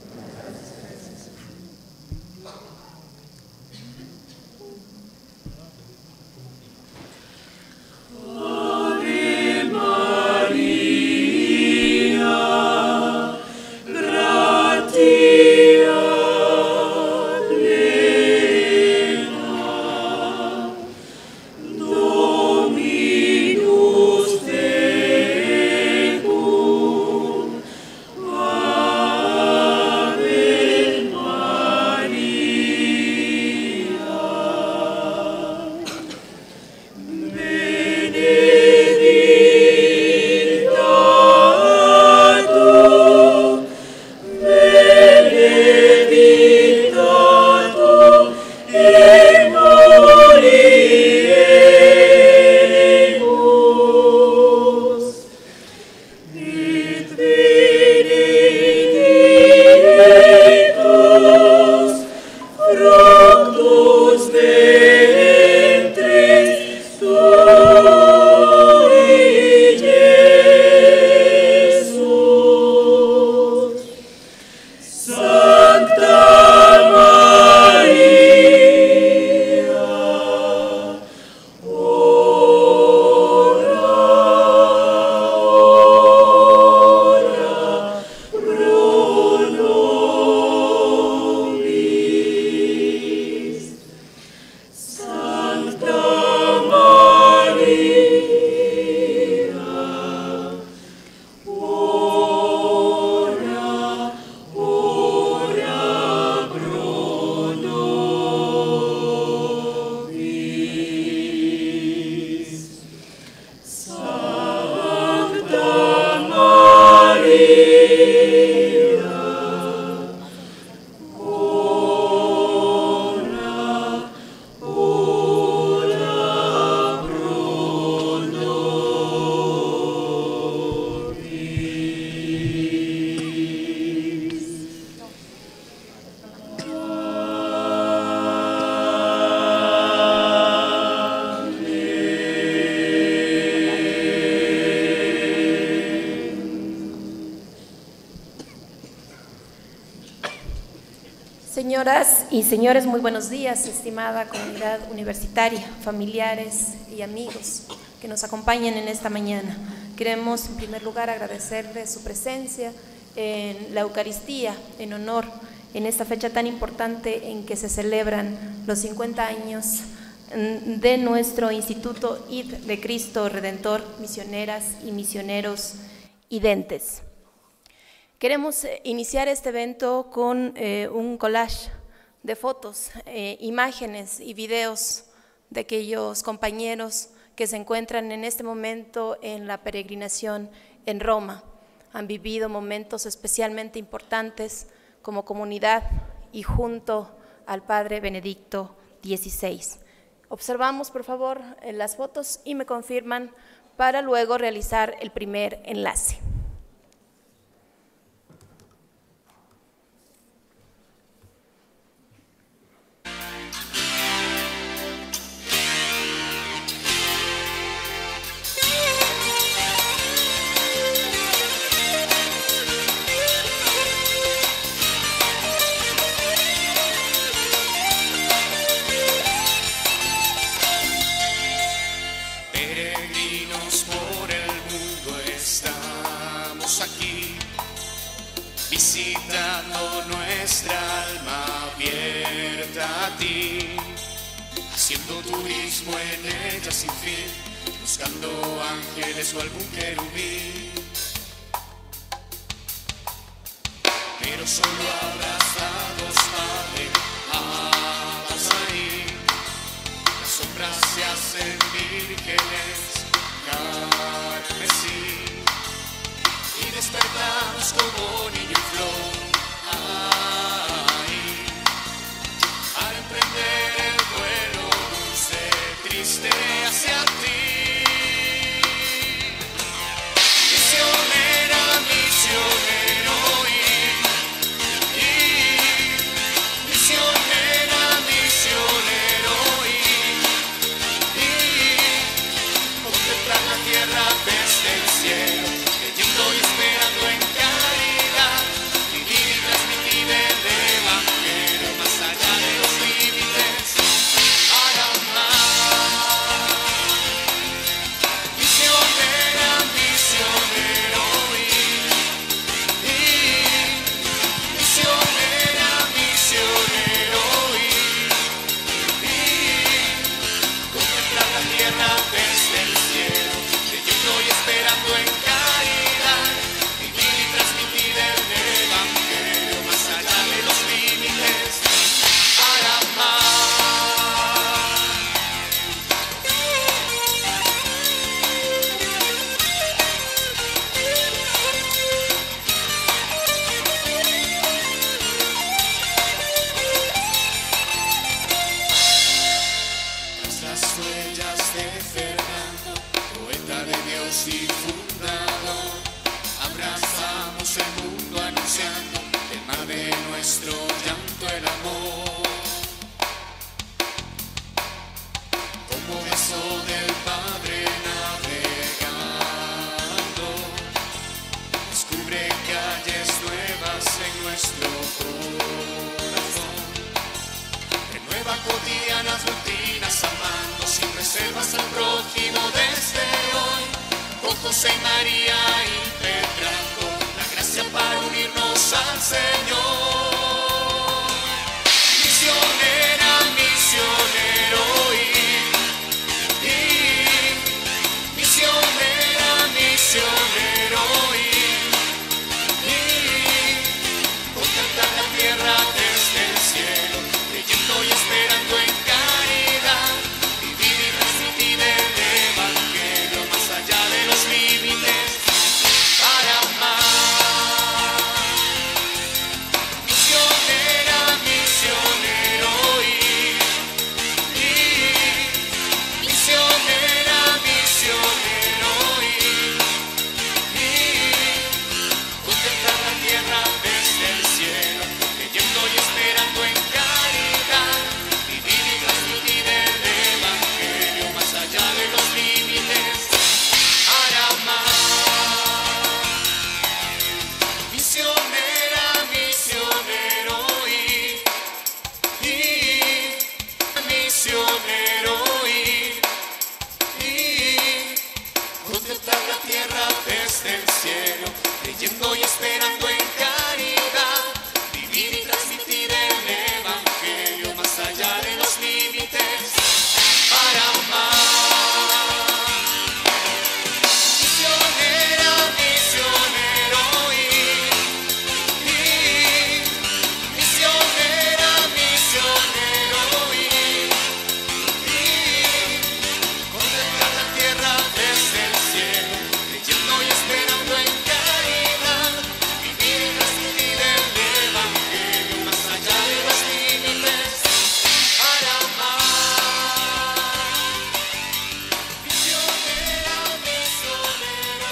Ave María, gratia plena, Dominus tecum, frutos de entre tú y Jesús. Santa María, ora pro nobis. Santa María, ora pro nobis. Santa María, ora pro nobis. Señoras y señores, muy buenos días, estimada comunidad universitaria, familiares y amigos que nos acompañan en esta mañana. Queremos en primer lugar agradecerles su presencia en la Eucaristía en honor en esta fecha tan importante en que se celebran los 50 años de nuestro Instituto ID de Cristo Redentor, misioneras y misioneros identes. Queremos iniciar este evento con un collage de fotos, imágenes y videos de aquellos compañeros que se encuentran en este momento en la peregrinación en Roma. Han vivido momentos especialmente importantes como comunidad y junto al Padre Benedicto XVI. Observamos, por favor, las fotos y me confirman para luego realizar el primer enlace. Peregrinos por el mundo estamos aquí, visitando nuestra alma abierta a ti, haciendo turismo en ella sin fin, buscando ángeles o algún querubín. Pero solo abrazados, Padre, amas ahí. Las sombras se hacen vírgenes, carmesí, y despertamos como niño en flor, ahí, para emprender el vuelo dulce, triste hacia ti. Misionera, misionero, ir José y María impetrando la gracia para unirnos al Señor. Misionera, misionero, misionera, misionero, contemplar la tierra desde el cielo, creyendo y esperando en caridad, vivir y transmitir el Evangelio más allá de los límites para amar. Misionera, misionero, misionera, misionero, contemplar la tierra desde el cielo, creyendo y esperando en caridad, vivir y transmitir el Evangelio más allá de los límites para amar. Misionera, misionero, misionero, contemplar la tierra desde el cielo, creyendo y esperando en caridad, vivir y transmitir el Evangelio más allá de los límites para amar. Misionera, misionero, misionera, misionero, contemplar la tierra desde el cielo, creyendo y esperando en caridad, vivir y transmitir el Evangelio más allá de los límites para amar. Misionera, misionero,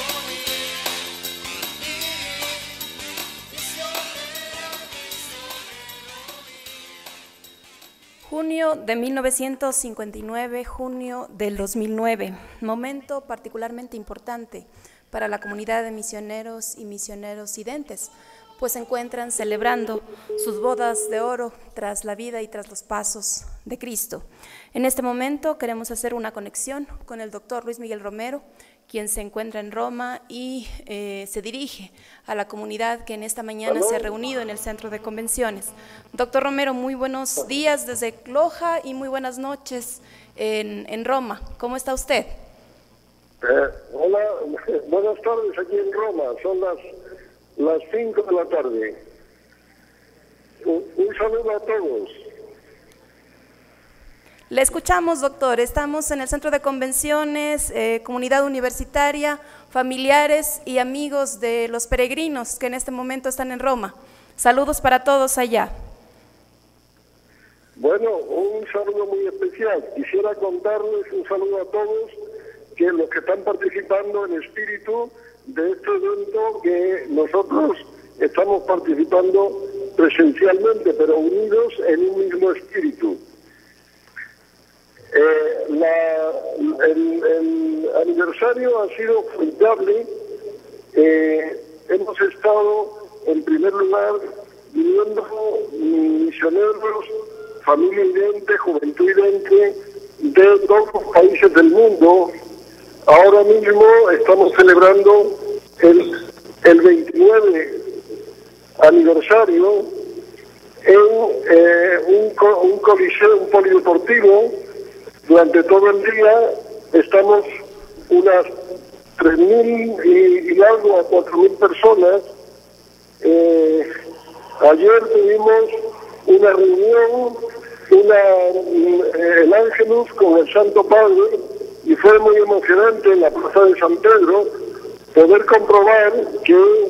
Junio de 1959, junio del 2009, momento particularmente importante para la comunidad de misioneros y misionerosidentes, pues se encuentran celebrando sus bodas de oro tras la vida y tras los pasos de Cristo. En este momento queremos hacer una conexión con el doctor Luis Miguel Romero, quien se encuentra en Roma y se dirige a la comunidad que en esta mañana se ha reunido en el centro de convenciones. Doctor Romero, muy buenos días desde Loja y muy buenas noches en Roma. ¿Cómo está usted? Hola, buenas tardes aquí en Roma, son las 5 de la tarde. Un saludo a todos. Le escuchamos, doctor. Estamos en el centro de convenciones, comunidad universitaria, familiares y amigos de los peregrinos que en este momento están en Roma. Saludos para todos allá. Bueno, un saludo muy especial. Quisiera contarles un saludo a todos, que los que están participando en espíritu de este evento, que nosotros estamos participando presencialmente, pero unidos en un mismo espíritu. El aniversario ha sido formidable. Hemos estado, en primer lugar, viviendo misioneros, familia idente, juventud idente, de todos los países del mundo. Ahora mismo estamos celebrando el 29 aniversario en un coliseo, un polideportivo. Durante todo el día estamos unas 3.000 y algo a 4.000 personas. Ayer tuvimos una reunión, el Ángelus con el Santo Padre, y fue muy emocionante en la Plaza de San Pedro poder comprobar que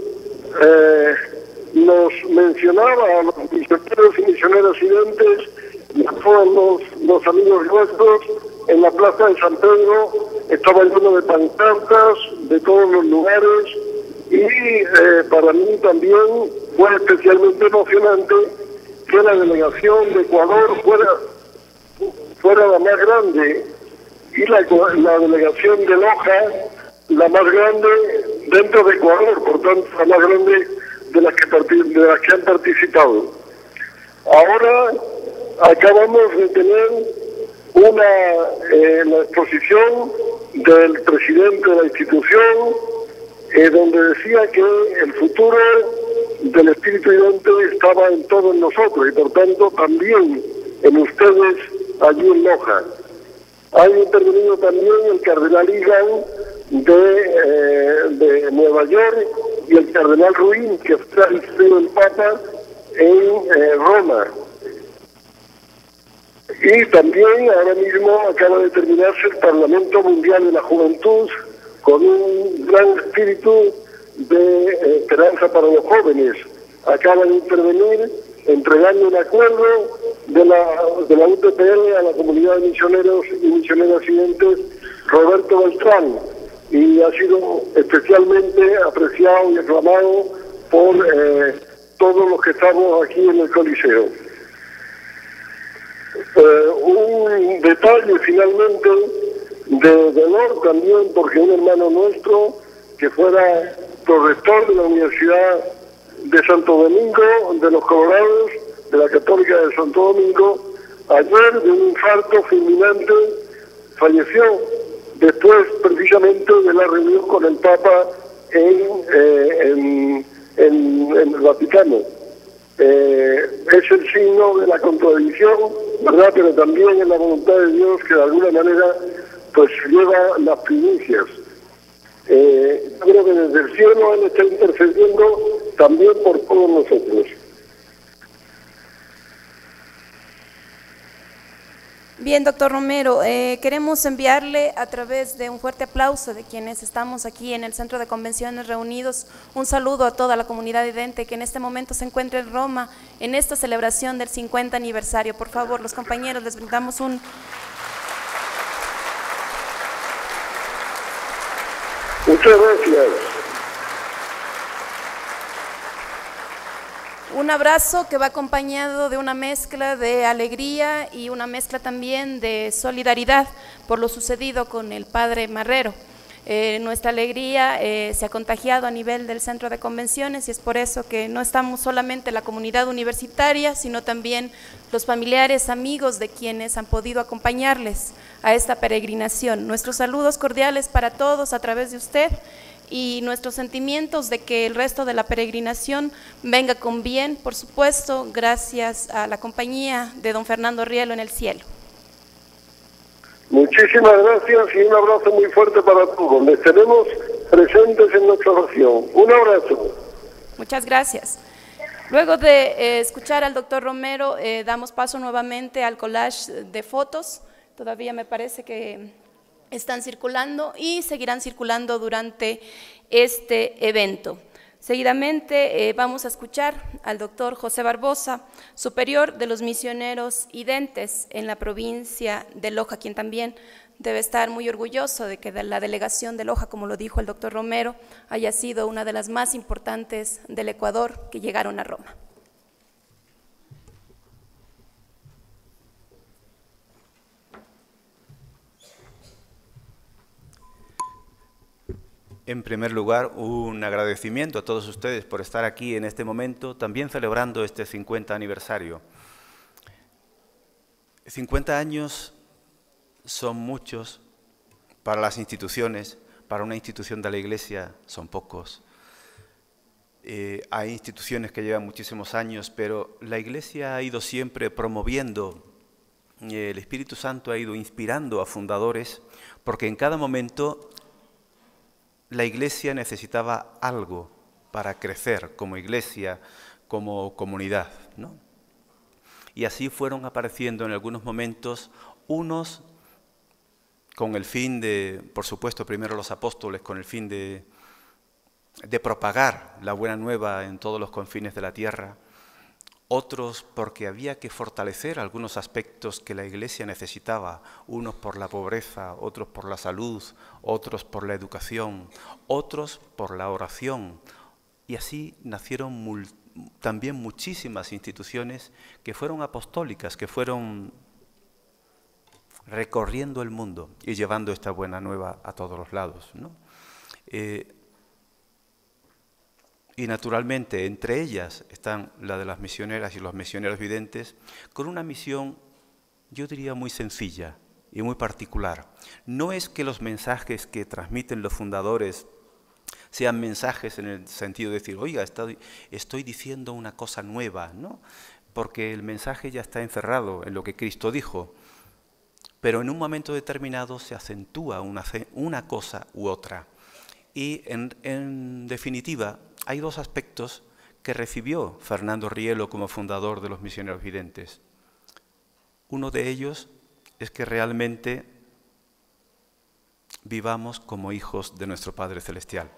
nos mencionaba a los misioneros y misioneras identes y a todos los amigos nuestros. En la Plaza de San Pedro estaba lleno de pancartas de todos los lugares, y para mí también fue especialmente emocionante que la delegación de Ecuador fuera la más grande, y la delegación de Loja la más grande dentro de Ecuador, por tanto la más grande de las que han participado. Ahora acabamos de tener la exposición del presidente de la institución, donde decía que el futuro del espíritu idente estaba en todos nosotros y por tanto también en ustedes allí en Loja. Ha intervenido también el cardenal Egan de Nueva York y el cardenal Ruín, que fue asistido el Papa en Roma. Y también ahora mismo acaba de terminarse el Parlamento Mundial de la Juventud con un gran espíritu de esperanza para los jóvenes. Acaba de intervenir entregando un acuerdo de la UTPL a la comunidad de misioneros y misioneras residentes, Roberto Beltrán, y ha sido especialmente apreciado y aclamado por todos los que estamos aquí en el Coliseo. Un detalle finalmente de dolor también, porque un hermano nuestro que fuera prorector de la Universidad de Santo Domingo, de los Colorados, de la Católica de Santo Domingo, ayer de un infarto fulminante falleció después precisamente de la reunión con el Papa en el Vaticano. Es el signo de la contradicción, ¿verdad? Pero también es la voluntad de Dios que de alguna manera pues lleva las primicias. Yo creo que desde el cielo Él está intercediendo también por todos nosotros. Bien, doctor Romero, queremos enviarle a través de un fuerte aplauso de quienes estamos aquí en el Centro de Convenciones reunidos, un saludo a toda la comunidad idente que en este momento se encuentra en Roma en esta celebración del 50 aniversario. Por favor, los compañeros, les brindamos un... Muchas gracias. Un abrazo que va acompañado de una mezcla de alegría y una mezcla también de solidaridad por lo sucedido con el padre Marrero. Nuestra alegría se ha contagiado a nivel del Centro de Convenciones y es por eso que no estamos solamente la comunidad universitaria, sino también los familiares, amigos de quienes han podido acompañarles a esta peregrinación. Nuestros saludos cordiales para todos a través de usted y nuestros sentimientos de que el resto de la peregrinación venga con bien, por supuesto, gracias a la compañía de don Fernando Rielo en el cielo. Muchísimas gracias y un abrazo muy fuerte para todos. Les tenemos presentes en nuestra oración. Un abrazo. Muchas gracias. Luego de escuchar al doctor Romero, damos paso nuevamente al collage de fotos. Todavía me parece que están circulando y seguirán circulando durante este evento. Seguidamente vamos a escuchar al doctor José Barbosa, superior de los misioneros identes en la provincia de Loja, quien también debe estar muy orgulloso de que la delegación de Loja, como lo dijo el doctor Romero, haya sido una de las más importantes del Ecuador que llegaron a Roma. En primer lugar, un agradecimiento a todos ustedes por estar aquí en este momento, también celebrando este 50 aniversario. 50 años son muchos para las instituciones, para una institución de la Iglesia son pocos. Hay instituciones que llevan muchísimos años, pero la Iglesia ha ido siempre promoviendo, el Espíritu Santo ha ido inspirando a fundadores, porque en cada momento la Iglesia necesitaba algo para crecer como Iglesia, como comunidad, ¿no? Y así fueron apareciendo en algunos momentos unos con el fin de, por supuesto, primero los apóstoles, con el fin de propagar la buena nueva en todos los confines de la tierra, otros porque había que fortalecer algunos aspectos que la Iglesia necesitaba, unos por la pobreza, otros por la salud, otros por la educación, otros por la oración. Y así nacieron también muchísimas instituciones que fueron apostólicas, que fueron recorriendo el mundo y llevando esta buena nueva a todos los lados, ¿no? Y naturalmente, entre ellas están la de las misioneras y los misioneros videntes, con una misión, yo diría, muy sencilla y muy particular. No es que los mensajes que transmiten los fundadores sean mensajes en el sentido de decir, oiga, estoy diciendo una cosa nueva, ¿no? Porque el mensaje ya está encerrado en lo que Cristo dijo. Pero en un momento determinado se acentúa una cosa u otra. Y en definitiva, hay dos aspectos que recibió Fernando Rielo como fundador de los Misioneros Videntes. Uno de ellos es que realmente vivamos como hijos de nuestro Padre Celestial.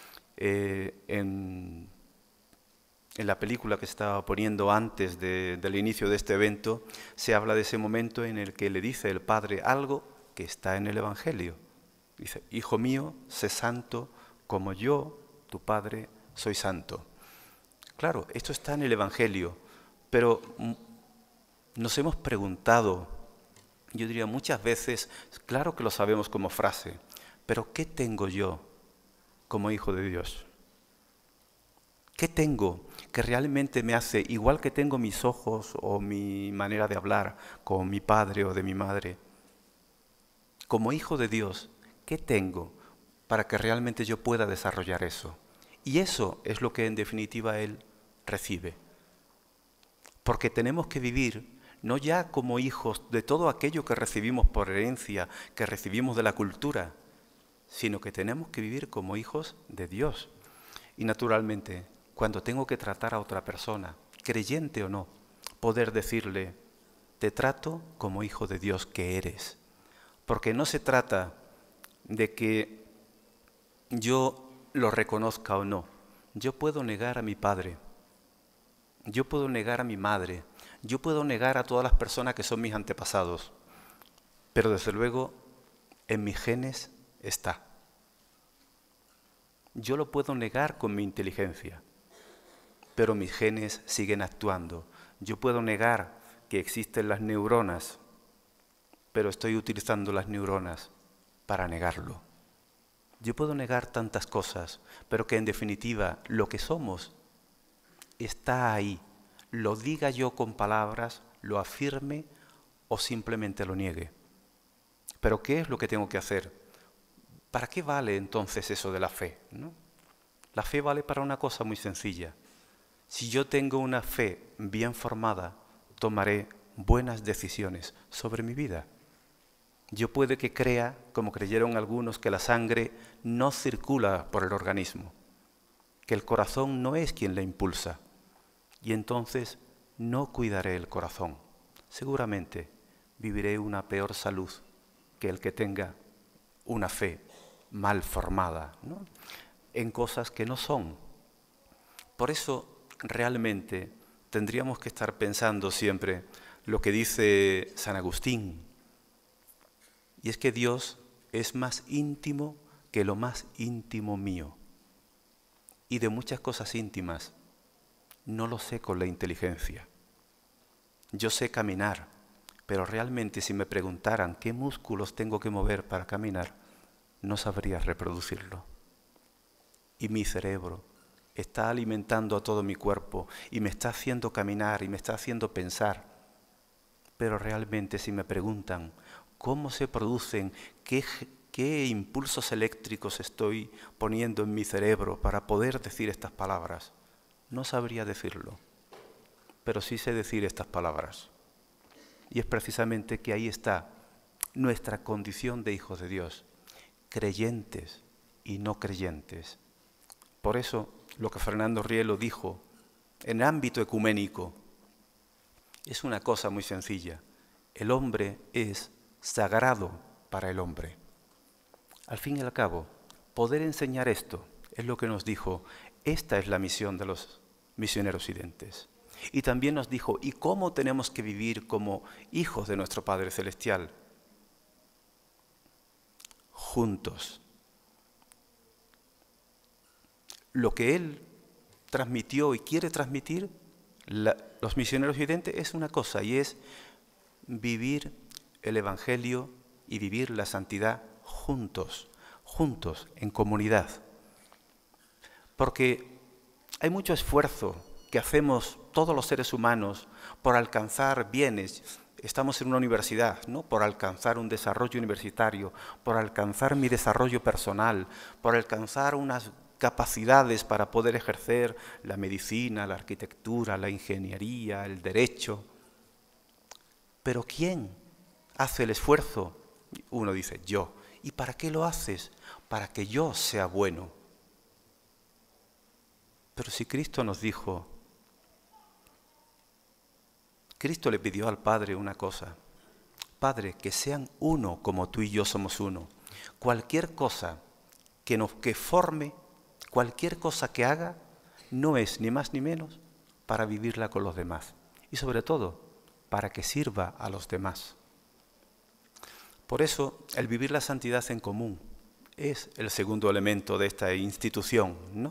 En la película que estaba poniendo antes del inicio de este evento, se habla de ese momento en el que le dice el Padre algo que está en el Evangelio. Dice, Hijo mío, sé santo como yo, tu Padre, soy santo. Claro, esto está en el Evangelio, pero nos hemos preguntado, yo diría muchas veces, claro que lo sabemos como frase, pero ¿qué tengo yo como hijo de Dios? ¿Qué tengo que realmente me hace, igual que tengo mis ojos o mi manera de hablar con mi padre o de mi madre? Como hijo de Dios, ¿qué tengo para que realmente yo pueda desarrollar eso? Y eso es lo que en definitiva Él recibe. Porque tenemos que vivir no ya como hijos de todo aquello que recibimos por herencia, que recibimos de la cultura, sino que tenemos que vivir como hijos de Dios. Y naturalmente, cuando tengo que tratar a otra persona, creyente o no, poder decirle, te trato como hijo de Dios que eres. Porque no se trata de que yo lo reconozca o no. Yo puedo negar a mi padre, yo puedo negar a mi madre, yo puedo negar a todas las personas que son mis antepasados, pero desde luego en mis genes está. Yo lo puedo negar con mi inteligencia, pero mis genes siguen actuando. Yo puedo negar que existen las neuronas, pero estoy utilizando las neuronas para negarlo. Yo puedo negar tantas cosas, pero que en definitiva lo que somos está ahí. Lo diga yo con palabras, lo afirme o simplemente lo niegue. Pero ¿qué es lo que tengo que hacer? ¿Para qué vale entonces eso de la fe, ¿no? La fe vale para una cosa muy sencilla. Si yo tengo una fe bien formada, tomaré buenas decisiones sobre mi vida. Yo puede que crea, como creyeron algunos, que la sangre no circula por el organismo, que el corazón no es quien la impulsa, y entonces no cuidaré el corazón. Seguramente viviré una peor salud que el que tenga una fe mal formada, ¿no?, en cosas que no son. Por eso realmente tendríamos que estar pensando siempre lo que dice San Agustín, y es que Dios es más íntimo que lo más íntimo mío. Y de muchas cosas íntimas no lo sé con la inteligencia. Yo sé caminar, pero realmente si me preguntaran qué músculos tengo que mover para caminar, no sabría reproducirlo. Y mi cerebro está alimentando a todo mi cuerpo y me está haciendo caminar y me está haciendo pensar. Pero realmente si me preguntan cómo se producen, qué impulsos eléctricos estoy poniendo en mi cerebro para poder decir estas palabras, no sabría decirlo, pero sí sé decir estas palabras. Y es precisamente que ahí está nuestra condición de hijos de Dios, creyentes y no creyentes. Por eso, lo que Fernando Rielo dijo en ámbito ecuménico es una cosa muy sencilla. El hombre es sagrado para el hombre. Al fin y al cabo, poder enseñar esto es lo que nos dijo. Esta es la misión de los misioneros videntes. Y también nos dijo, ¿y cómo tenemos que vivir como hijos de nuestro Padre Celestial? Juntos. Lo que Él transmitió y quiere transmitir, los misioneros videntes, es una cosa, y es vivir el Evangelio y vivir la santidad juntos, en comunidad. Porque hay mucho esfuerzo que hacemos todos los seres humanos por alcanzar bienes. estamos en una universidad, ¿no? Por alcanzar un desarrollo universitario, por alcanzar mi desarrollo personal, por alcanzar unas capacidades para poder ejercer la medicina, la arquitectura, la ingeniería, el derecho. Pero ¿quién hace el esfuerzo? Uno dice, yo. ¿Y para qué lo haces? Para que yo sea bueno. Pero si Cristo nos dijo, Cristo le pidió al Padre una cosa, Padre, que sean uno como tú y yo somos uno. Cualquier cosa que forme, cualquier cosa que haga, no es ni más ni menos para vivirla con los demás. Y sobre todo, para que sirva a los demás. Por eso, el vivir la santidad en común es el segundo elemento de esta institución, ¿no?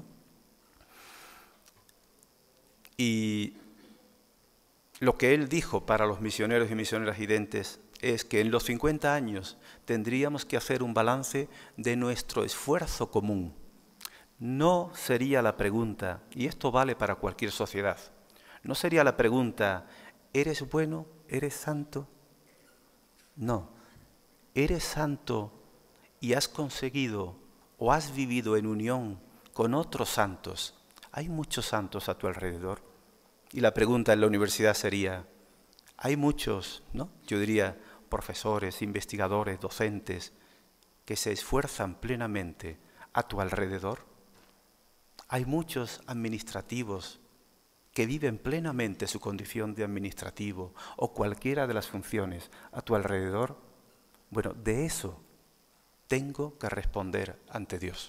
Y lo que él dijo para los misioneros y misioneras videntes es que en los 50 años tendríamos que hacer un balance de nuestro esfuerzo común. No sería la pregunta, y esto vale para cualquier sociedad, no sería la pregunta, ¿eres bueno? ¿Eres santo? No, ¿eres santo y has conseguido o has vivido en unión con otros santos? Hay muchos santos a tu alrededor. Y la pregunta en la universidad sería, hay muchos, ¿no? Yo diría, profesores, investigadores, docentes, que se esfuerzan plenamente a tu alrededor. Hay muchos administrativos que viven plenamente su condición de administrativo o cualquiera de las funciones a tu alrededor. Bueno, de eso tengo que responder ante Dios.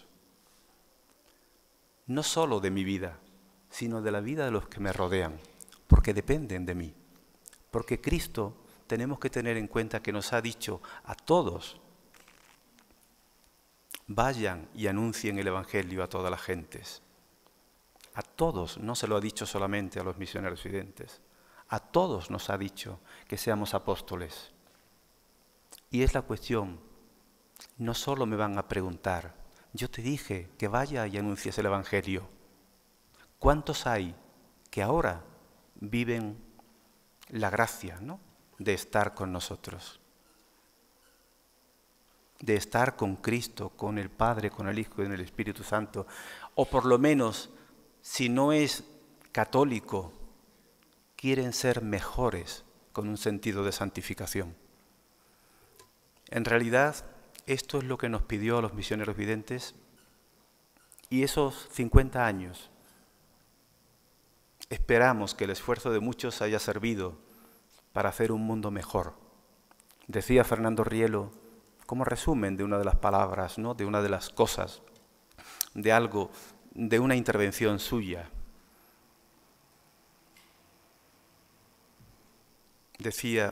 No solo de mi vida, sino de la vida de los que me rodean, porque dependen de mí. Porque Cristo tenemos que tener en cuenta que nos ha dicho a todos, vayan y anuncien el Evangelio a todas las gentes. A todos, no se lo ha dicho solamente a los misioneros videntes, a todos nos ha dicho que seamos apóstoles. Y es la cuestión, no solo me van a preguntar, yo te dije que vaya y anuncies el Evangelio. ¿Cuántos hay que ahora viven la gracia, ¿no?, de estar con nosotros? De estar con Cristo, con el Padre, con el Hijo y con el Espíritu Santo. O por lo menos, si no es católico, quieren ser mejores con un sentido de santificación. En realidad, esto es lo que nos pidió a los misioneros videntes, y esos 50 años esperamos que el esfuerzo de muchos haya servido para hacer un mundo mejor. Decía Fernando Rielo, como resumen de una de las palabras, ¿no?, de una de las cosas, de algo, de una intervención suya. Decía,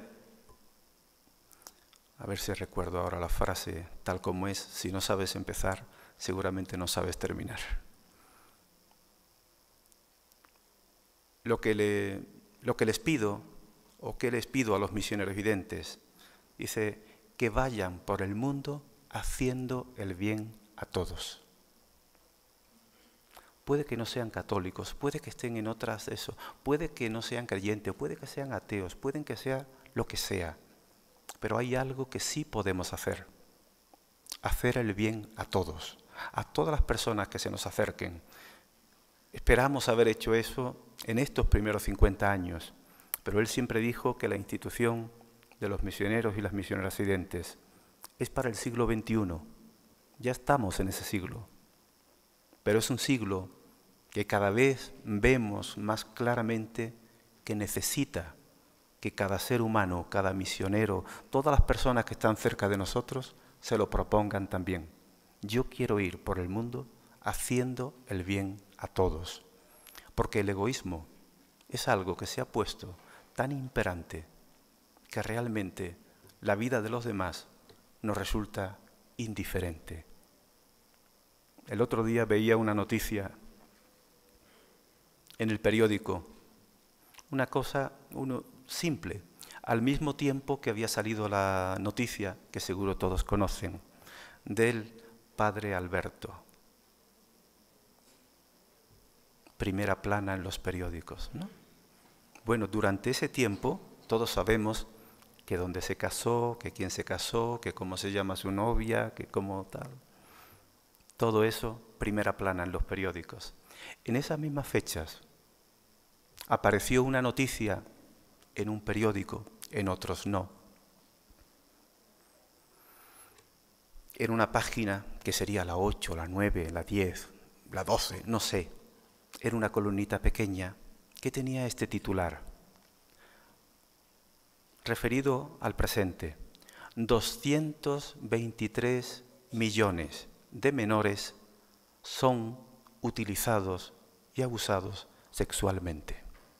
a ver si recuerdo ahora la frase tal como es, si no sabes empezar, seguramente no sabes terminar. Lo que les pido, o que les pido a los misioneros videntes, dice, que vayan por el mundo haciendo el bien a todos. Puede que no sean católicos, puede que estén en otras, eso, puede que no sean creyentes, puede que sean ateos, pueden que sea lo que sea, pero hay algo que sí podemos hacer el bien a todos, a todas las personas que se nos acerquen. Esperamos haber hecho eso en estos primeros 50 años, pero él siempre dijo que la institución de los misioneros y las misioneras videntes es para el siglo XXI. Ya estamos en ese siglo, pero es un siglo que cada vez vemos más claramente que necesita que cada ser humano, cada misionero, todas las personas que están cerca de nosotros se lo propongan también. Yo quiero ir por el mundo haciendo el bien a todos, porque el egoísmo es algo que se ha puesto tan imperante que realmente la vida de los demás nos resulta indiferente. El otro día veía una noticia en el periódico, una cosa simple, al mismo tiempo que había salido la noticia, que seguro todos conocen, del padre Alberto. Primera plana en los periódicos, ¿no? Bueno, durante ese tiempo, todos sabemos que dónde se casó, que quién se casó, que cómo se llama su novia, que cómo tal. Todo eso, primera plana en los periódicos. En esas mismas fechas apareció una noticia en un periódico, en otros no. Era una página que sería la 8, la 9, la 10, la 12, no sé. Era una columnita pequeña que tenía este titular, referido al presente: 223 millones de menores son utilizados y abusados sexualmente.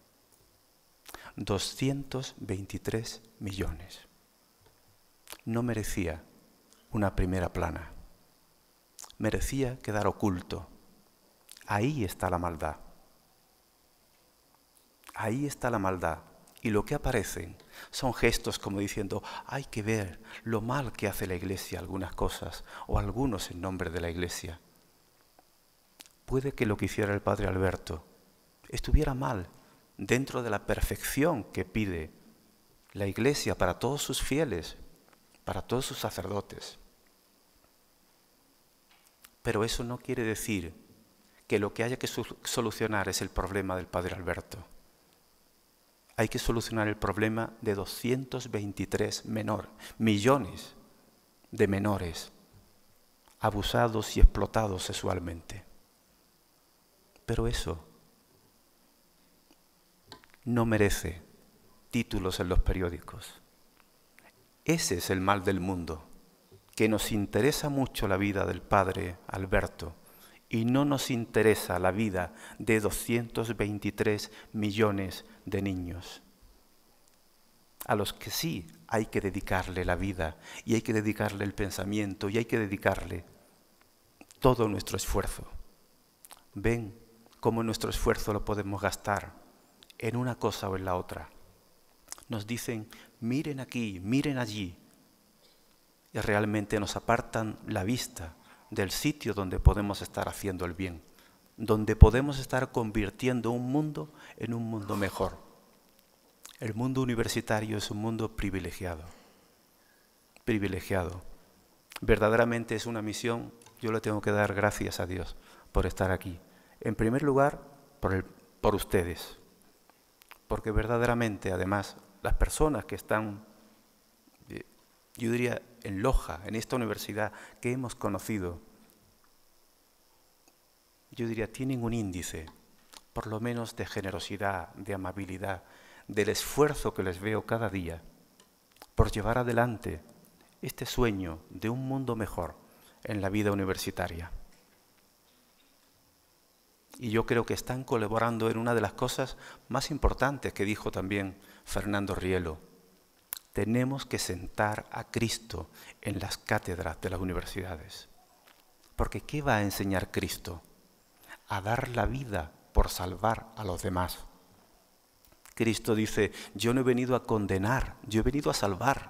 223 millones. No merecía una primera plana. Merecía quedar oculto. Ahí está la maldad. Ahí está la maldad. Y lo que aparecen son gestos como diciendo, hay que ver lo mal que hace la Iglesia algunas cosas, o algunos en nombre de la Iglesia. Puede que lo que hiciera el Padre Alberto estuviera mal, dentro de la perfección que pide la Iglesia para todos sus fieles, para todos sus sacerdotes. Pero eso no quiere decir que lo que haya que solucionar es el problema del Padre Alberto. Hay que solucionar el problema de 223 millones de menores abusados y explotados sexualmente. Pero eso no merece títulos en los periódicos. Ese es el mal del mundo, que nos interesa mucho la vida del Padre Alberto y no nos interesa la vida de 223 millones de niños, a los que sí hay que dedicarle la vida y hay que dedicarle el pensamiento y hay que dedicarle todo nuestro esfuerzo. Ven cómo nuestro esfuerzo lo podemos gastar en una cosa o en la otra. Nos dicen, miren aquí, miren allí, y realmente nos apartan la vista del sitio donde podemos estar haciendo el bien, donde podemos estar convirtiendo un mundo en un mundo mejor. El mundo universitario es un mundo privilegiado, privilegiado. Verdaderamente es una misión, yo le tengo que dar gracias a Dios por estar aquí. En primer lugar, por ustedes, porque verdaderamente, además, las personas que están, yo diría, en Loja, en esta universidad que hemos conocido, yo diría, tienen un índice, por lo menos de generosidad, de amabilidad, del esfuerzo que les veo cada día por llevar adelante este sueño de un mundo mejor en la vida universitaria. Y yo creo que están colaborando en una de las cosas más importantes que dijo también Fernando Rielo. Tenemos que sentar a Cristo en las cátedras de las universidades. Porque ¿qué va a enseñar Cristo? A dar la vida por salvar a los demás. Cristo dice, yo no he venido a condenar, yo he venido a salvar.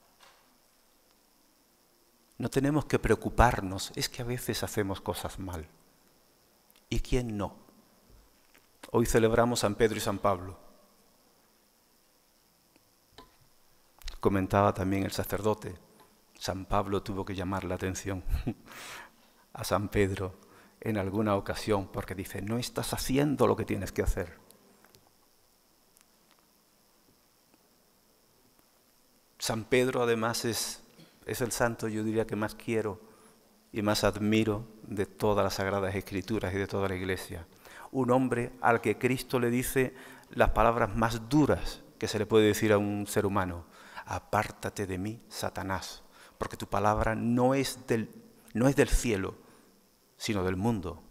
No tenemos que preocuparnos, es que a veces hacemos cosas mal. ¿Y quién no? Hoy celebramos San Pedro y San Pablo. Comentaba también el sacerdote, San Pablo tuvo que llamar la atención a San Pedro en alguna ocasión porque dice, no estás haciendo lo que tienes que hacer. San Pedro además es el santo, yo diría, que más quiero y más admiro de todas las Sagradas Escrituras y de toda la Iglesia. Un hombre al que Cristo le dice las palabras más duras que se le puede decir a un ser humano. Apártate de mí, Satanás, porque tu palabra no es del cielo, sino del mundo.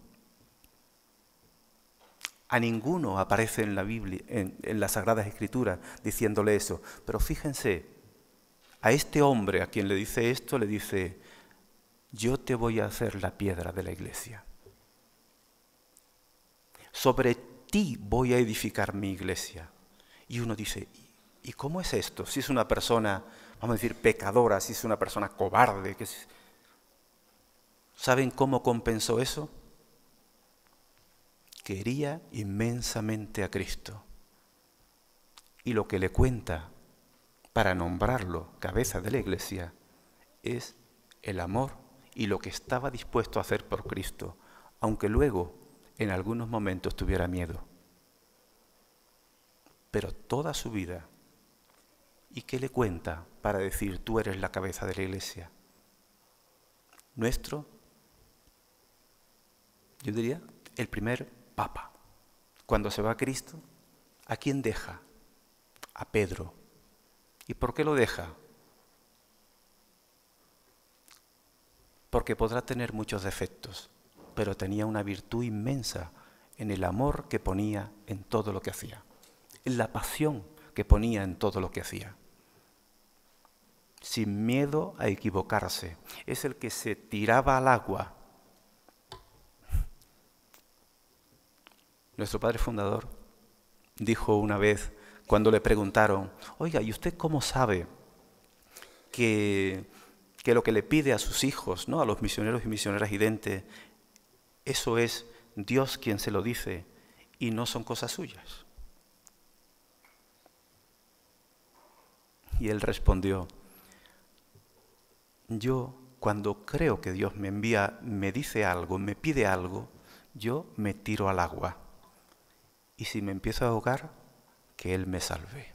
A ninguno aparece en la Biblia, en las Sagradas Escrituras, diciéndole eso. Pero fíjense, a este hombre a quien le dice esto, le dice, yo te voy a hacer la piedra de la iglesia. Sobre ti voy a edificar mi iglesia. Y uno dice, ¿y cómo es esto? Si es una persona, vamos a decir, pecadora, si es una persona cobarde. ¿Saben cómo compensó eso? Quería inmensamente a Cristo. Y lo que le cuenta para nombrarlo cabeza de la Iglesia es el amor y lo que estaba dispuesto a hacer por Cristo, aunque luego en algunos momentos tuviera miedo. Pero toda su vida, ¿y qué le cuenta para decir tú eres la cabeza de la Iglesia? Nuestro, yo diría, el primer Papa. Cuando se va a Cristo, ¿a quién deja? A Pedro. ¿Y por qué lo deja? Porque podrá tener muchos defectos, pero tenía una virtud inmensa en el amor que ponía en todo lo que hacía, en la pasión que ponía en todo lo que hacía. Sin miedo a equivocarse. Es el que se tiraba al agua. Nuestro padre fundador dijo una vez, cuando le preguntaron, oiga, ¿y usted cómo sabe que lo que le pide a sus hijos, ¿no?, a los misioneros y misioneras identes, eso es Dios quien se lo dice y no son cosas suyas? Y él respondió, yo cuando creo que Dios me envía, me dice algo, me pide algo, yo me tiro al agua. Y si me empiezo a ahogar, que Él me salve.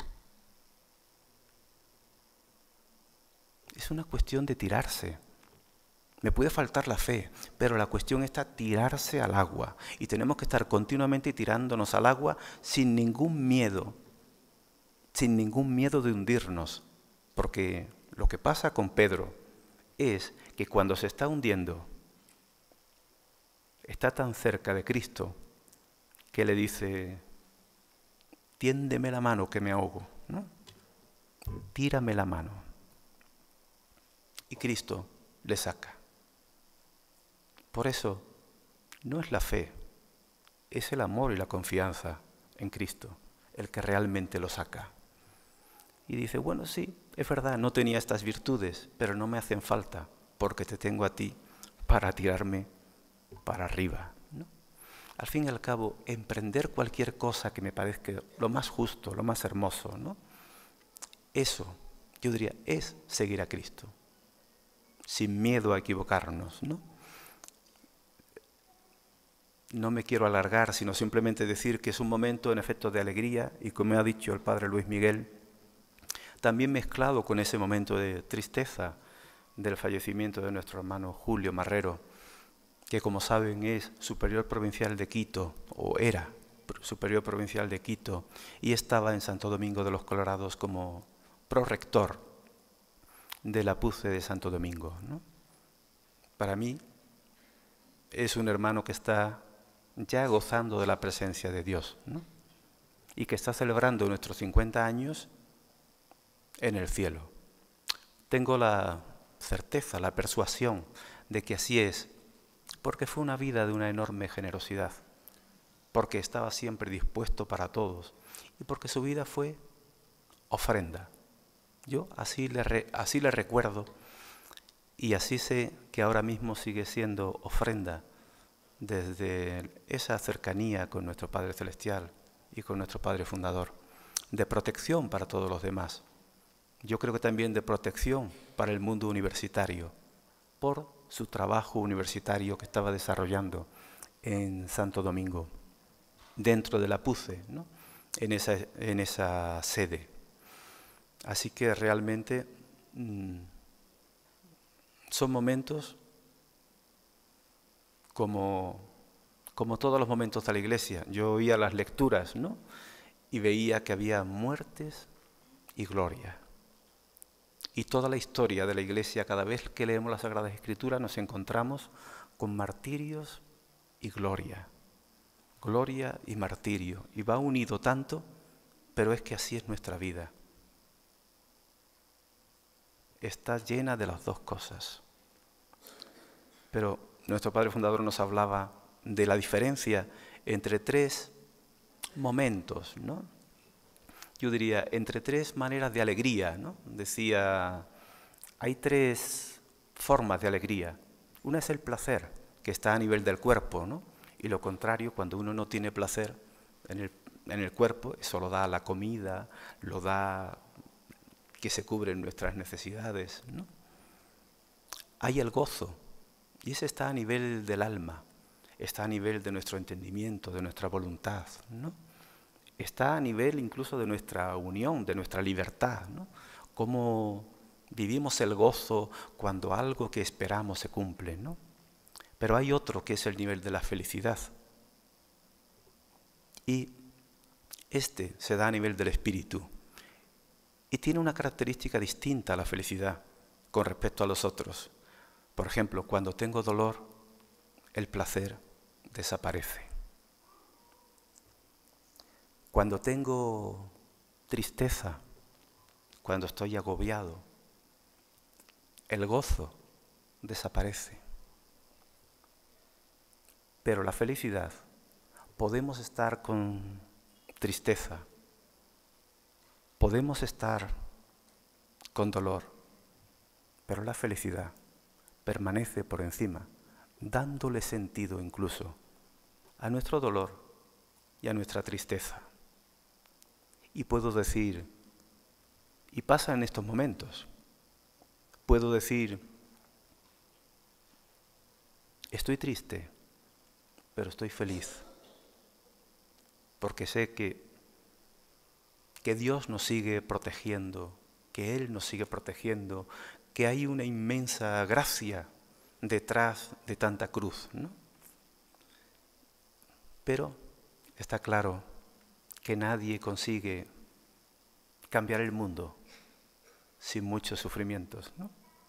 Es una cuestión de tirarse. Me puede faltar la fe, pero la cuestión está tirarse al agua. Y tenemos que estar continuamente tirándonos al agua sin ningún miedo de hundirnos. Porque lo que pasa con Pedro es que cuando se está hundiendo, está tan cerca de Cristo que le dice, tiéndeme la mano que me ahogo, ¿no? Tírame la mano. Y Cristo le saca. Por eso, no es la fe, es el amor y la confianza en Cristo el que realmente lo saca. Y dice, bueno, sí, es verdad, no tenía estas virtudes, pero no me hacen falta, porque te tengo a ti para tirarme para arriba, ¿no? Al fin y al cabo, emprender cualquier cosa que me parezca lo más justo, lo más hermoso, ¿no? Eso, yo diría, es seguir a Cristo, sin miedo a equivocarnos, ¿no? No me quiero alargar, sino simplemente decir que es un momento en efecto de alegría, y como ha dicho el padre Luis Miguel, también mezclado con ese momento de tristeza del fallecimiento de nuestro hermano Julio Marrero, que como saben es superior provincial de Quito, o era superior provincial de Quito, y estaba en Santo Domingo de los Colorados como prorector de la PUCE de Santo Domingo, ¿no? Para mí es un hermano que está ya gozando de la presencia de Dios, ¿no? Y que está celebrando nuestros 50 años en el cielo. Tengo la certeza, la persuasión de que así es, porque fue una vida de una enorme generosidad, porque estaba siempre dispuesto para todos y porque su vida fue ofrenda. Yo así le recuerdo y así sé que ahora mismo sigue siendo ofrenda desde esa cercanía con nuestro Padre Celestial y con nuestro Padre Fundador, de protección para todos los demás. Yo creo que también de protección para el mundo universitario, por su trabajo universitario que estaba desarrollando en Santo Domingo, dentro de la PUCE, ¿no? en esa sede. Así que realmente son momentos como todos los momentos de la Iglesia. Yo oía las lecturas, ¿no? Y veía que había muertes y gloria. Y toda la historia de la Iglesia, cada vez que leemos las Sagradas Escrituras, nos encontramos con martirios y gloria. Gloria y martirio. Y va unido tanto, pero es que así es nuestra vida. Está llena de las dos cosas. Pero nuestro Padre Fundador nos hablaba de la diferencia entre tres momentos, ¿no? Yo diría, entre tres maneras de alegría, ¿no? Decía, hay tres formas de alegría. Una es el placer, que está a nivel del cuerpo, ¿no? Y lo contrario, cuando uno no tiene placer en el cuerpo, eso lo da la comida, lo da que se cubren nuestras necesidades, ¿no? Hay el gozo, y ese está a nivel del alma, está a nivel de nuestro entendimiento, de nuestra voluntad, ¿no? Está a nivel incluso de nuestra unión, de nuestra libertad, ¿no? Cómo vivimos el gozo cuando algo que esperamos se cumple, ¿no? Pero hay otro que es el nivel de la felicidad. Y este se da a nivel del espíritu. Y tiene una característica distinta a la felicidad con respecto a los otros. Por ejemplo, cuando tengo dolor, el placer desaparece. Cuando tengo tristeza, cuando estoy agobiado, el gozo desaparece. Pero la felicidad, podemos estar con tristeza, podemos estar con dolor, pero la felicidad permanece por encima, dándole sentido incluso a nuestro dolor y a nuestra tristeza. Y puedo decir, y pasa en estos momentos, puedo decir, estoy triste, pero estoy feliz, porque sé que Dios nos sigue protegiendo, que Él nos sigue protegiendo, que hay una inmensa gracia detrás de tanta cruz, ¿no? Pero está claro que nadie consigue cambiar el mundo sin muchos sufrimientos, ¿no?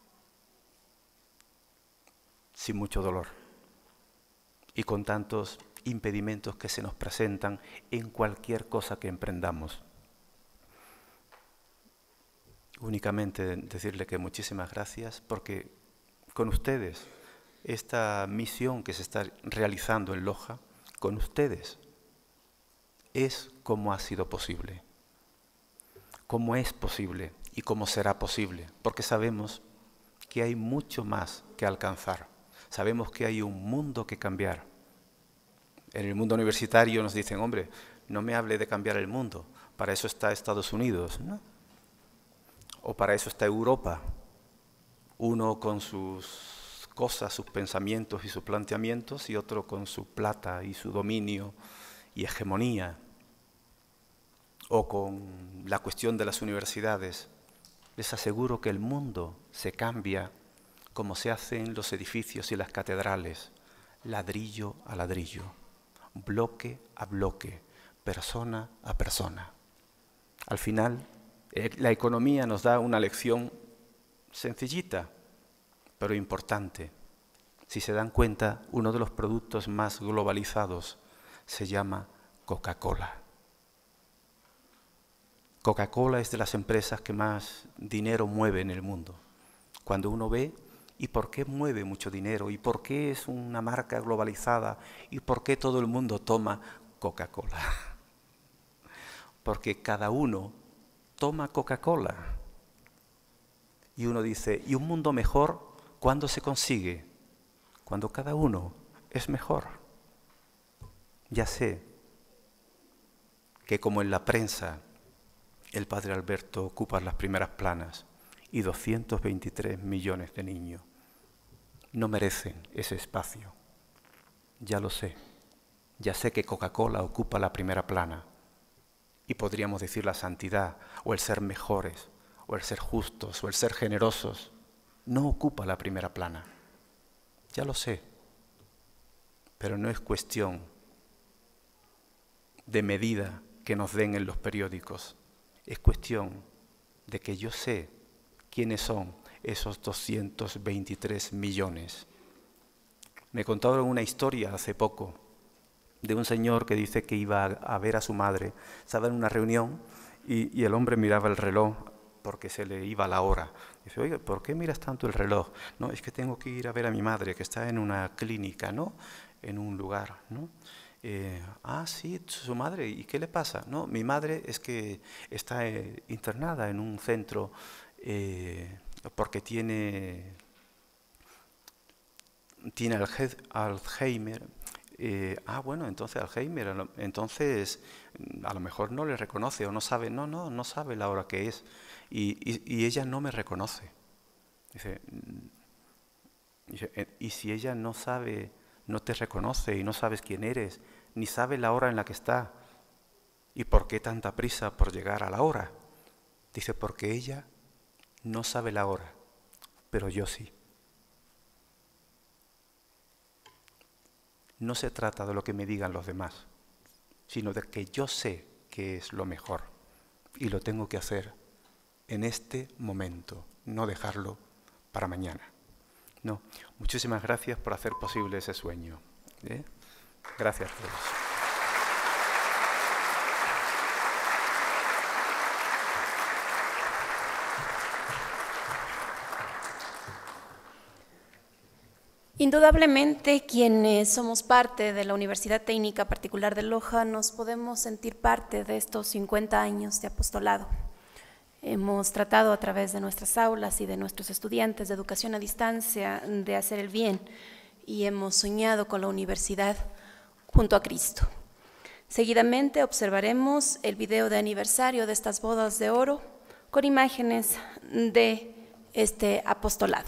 Sin mucho dolor y con tantos impedimentos que se nos presentan en cualquier cosa que emprendamos. Únicamente decirle que muchísimas gracias, porque con ustedes, esta misión que se está realizando en Loja, con ustedes, es como ha sido posible, cómo es posible y cómo será posible, porque sabemos que hay mucho más que alcanzar, sabemos que hay un mundo que cambiar. En el mundo universitario nos dicen, hombre, no me hable de cambiar el mundo, para eso está Estados Unidos, ¿no? O para eso está Europa, uno con sus cosas, sus pensamientos y sus planteamientos, y otro con su plata y su dominio y hegemonía, o con la cuestión de las universidades. Les aseguro que el mundo se cambia como se hacen los edificios y las catedrales, ladrillo a ladrillo, bloque a bloque, persona a persona. Al final, la economía nos da una lección sencillita, pero importante. Si se dan cuenta, uno de los productos más globalizados se llama Coca-Cola. Coca-Cola es de las empresas que más dinero mueve en el mundo. Cuando uno ve, ¿y por qué mueve mucho dinero? ¿Y por qué es una marca globalizada? ¿Y por qué todo el mundo toma Coca-Cola? Porque cada uno toma Coca-Cola. Y uno dice, ¿y un mundo mejor cuándo se consigue? Cuando cada uno es mejor. Ya sé que como en la prensa el padre Alberto ocupa las primeras planas y 223 millones de niños no merecen ese espacio. Ya lo sé. Ya sé que Coca-Cola ocupa la primera plana. Y podríamos decir la santidad, o el ser mejores, o el ser justos, o el ser generosos, no ocupa la primera plana. Ya lo sé, pero no es cuestión de medida que nos den en los periódicos. Es cuestión de que yo sé quiénes son esos 223 millones. Me contaron una historia hace poco de un señor que dice que iba a ver a su madre. Estaba en una reunión y el hombre miraba el reloj porque se le iba la hora. Dice, oye, ¿por qué miras tanto el reloj? No, es que tengo que ir a ver a mi madre, que está en una clínica, ¿no? En un lugar, ¿no? Sí, su madre, ¿y qué le pasa? No, mi madre es que está internada en un centro porque tiene Alzheimer. Bueno, entonces Alzheimer, entonces a lo mejor no le reconoce o no sabe, no sabe la hora que es. y ella no me reconoce. Dice, y si ella no sabe, no te reconoce y no sabes quién eres, ni sabe la hora en la que está, ¿y por qué tanta prisa por llegar a la hora? Dice, porque ella no sabe la hora, pero yo sí. No se trata de lo que me digan los demás, sino de que yo sé que es lo mejor y lo tengo que hacer en este momento, no dejarlo para mañana. No, muchísimas gracias por hacer posible ese sueño. Gracias a todos. Indudablemente, quienes somos parte de la Universidad Técnica Particular de Loja nos podemos sentir parte de estos 50 años de apostolado. Hemos tratado a través de nuestras aulas y de nuestros estudiantes de educación a distancia de hacer el bien y hemos soñado con la universidad junto a Cristo. Seguidamente observaremos el video de aniversario de estas bodas de oro con imágenes de este apostolado.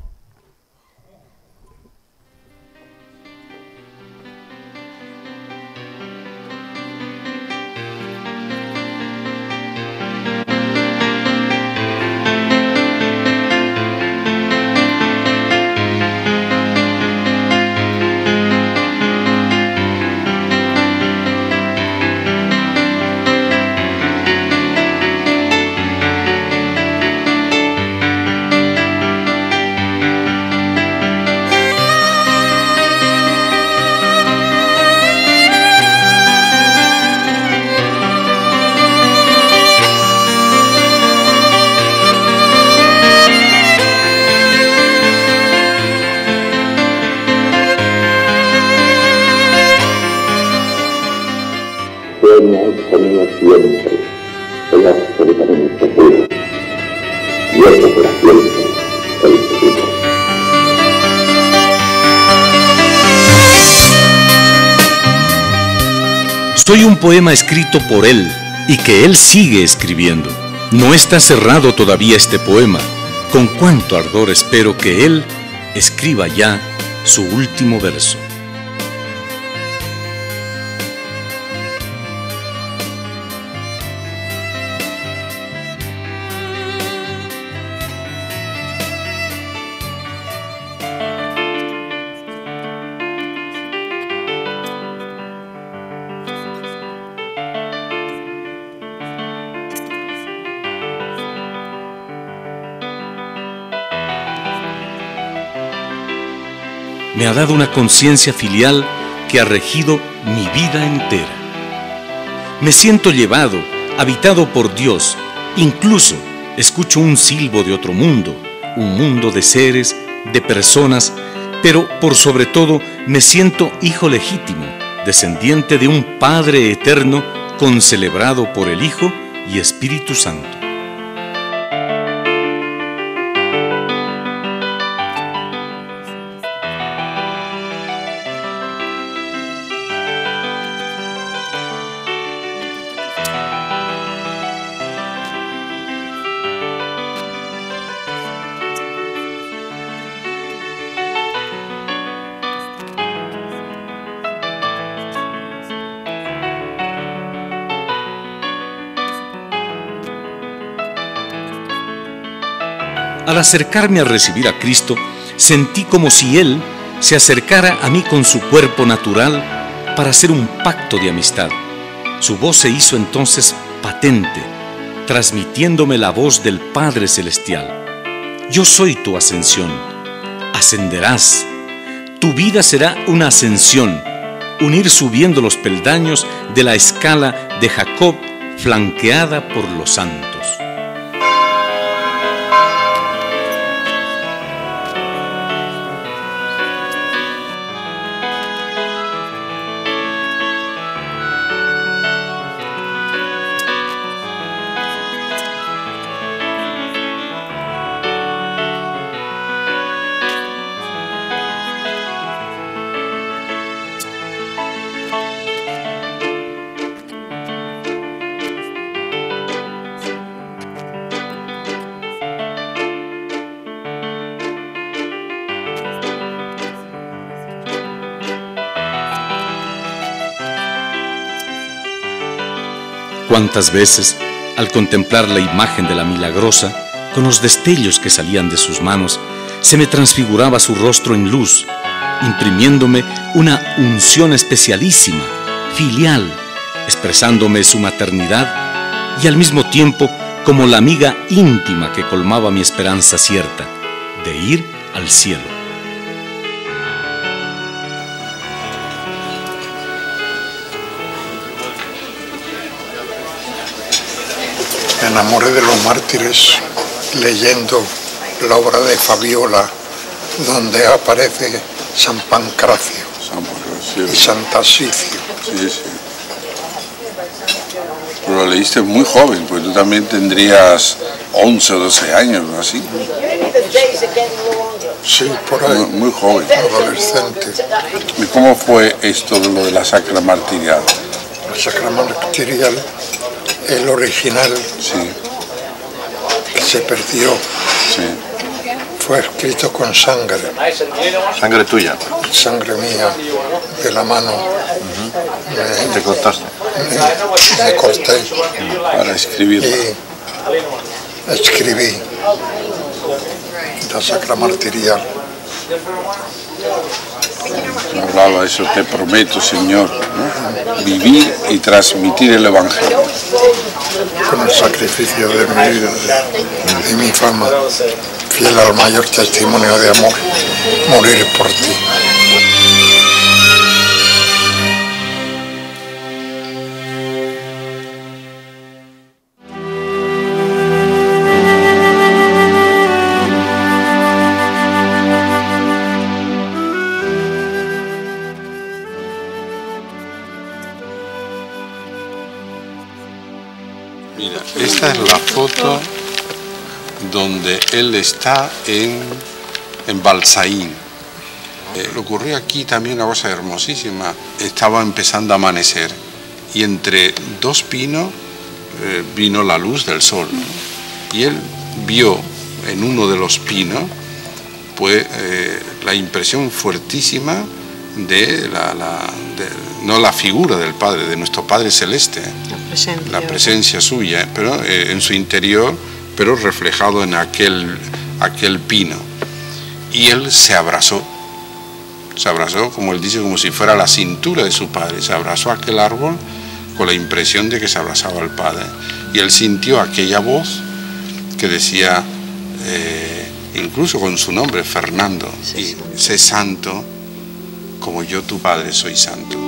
Siempre, es absolutamente puro, y eso será siempre el futuro. Soy un poema escrito por él y que él sigue escribiendo. No está cerrado todavía este poema. Con cuánto ardor espero que él escriba ya su último verso. Me ha dado una conciencia filial que ha regido mi vida entera. Me siento llevado, habitado por Dios, incluso escucho un silbo de otro mundo, un mundo de seres, de personas, pero por sobre todo me siento hijo legítimo, descendiente de un Padre eterno, concelebrado por el Hijo y Espíritu Santo. Al acercarme a recibir a Cristo, sentí como si Él se acercara a mí con su cuerpo natural para hacer un pacto de amistad. Su voz se hizo entonces patente, transmitiéndome la voz del Padre Celestial. Yo soy tu ascensión. Ascenderás. Tu vida será una ascensión, un ir subiendo los peldaños de la escala de Jacob, flanqueada por los santos. cuántas veces, al contemplar la imagen de la Milagrosa, con los destellos que salían de sus manos, se me transfiguraba su rostro en luz, imprimiéndome una unción especialísima, filial, expresándome su maternidad y al mismo tiempo como la amiga íntima que colmaba mi esperanza cierta de ir al cielo. Me enamoré de los mártires leyendo la obra de Fabiola, donde aparece San Pancracio y Santa Sicio. Sí, sí. Pero lo leíste muy joven, pues tú también tendrías 11 o 12 años, ¿no? Así. Sí, por ahí. Muy joven. Adolescente. ¿Y cómo fue esto de lo de la Sacra Martirial? La Sacra Martirial, el original, sí, que se perdió, sí, fue escrito con sangre. ¿Sangre tuya? Sangre mía, de la mano. ¿Te cortaste? Me corté. Para escribirla. Y escribí la Sacra Martirial. Hablaba eso, te prometo, Señor, ¿no? Vivir y transmitir el Evangelio. Con el sacrificio de mi vida, de mi fama, fiel al mayor testimonio de amor, morir por ti. Mira, esta es la foto donde él está en Balsaín. Ocurrió aquí también una cosa hermosísima. Estaba empezando a amanecer y entre dos pinos vino la luz del sol, ¿no? Y él vio en uno de los pinos pues la impresión fuertísima de no la figura del Padre, de nuestro Padre Celeste, la presencia suya, pero en su interior, pero reflejado en aquel pino. Y él se abrazó, como él dice, como si fuera la cintura de su Padre, se abrazó a aquel árbol con la impresión de que se abrazaba al Padre. Y él sintió aquella voz que decía, incluso con su nombre, Fernando, y sé santo como yo tu Padre soy santo.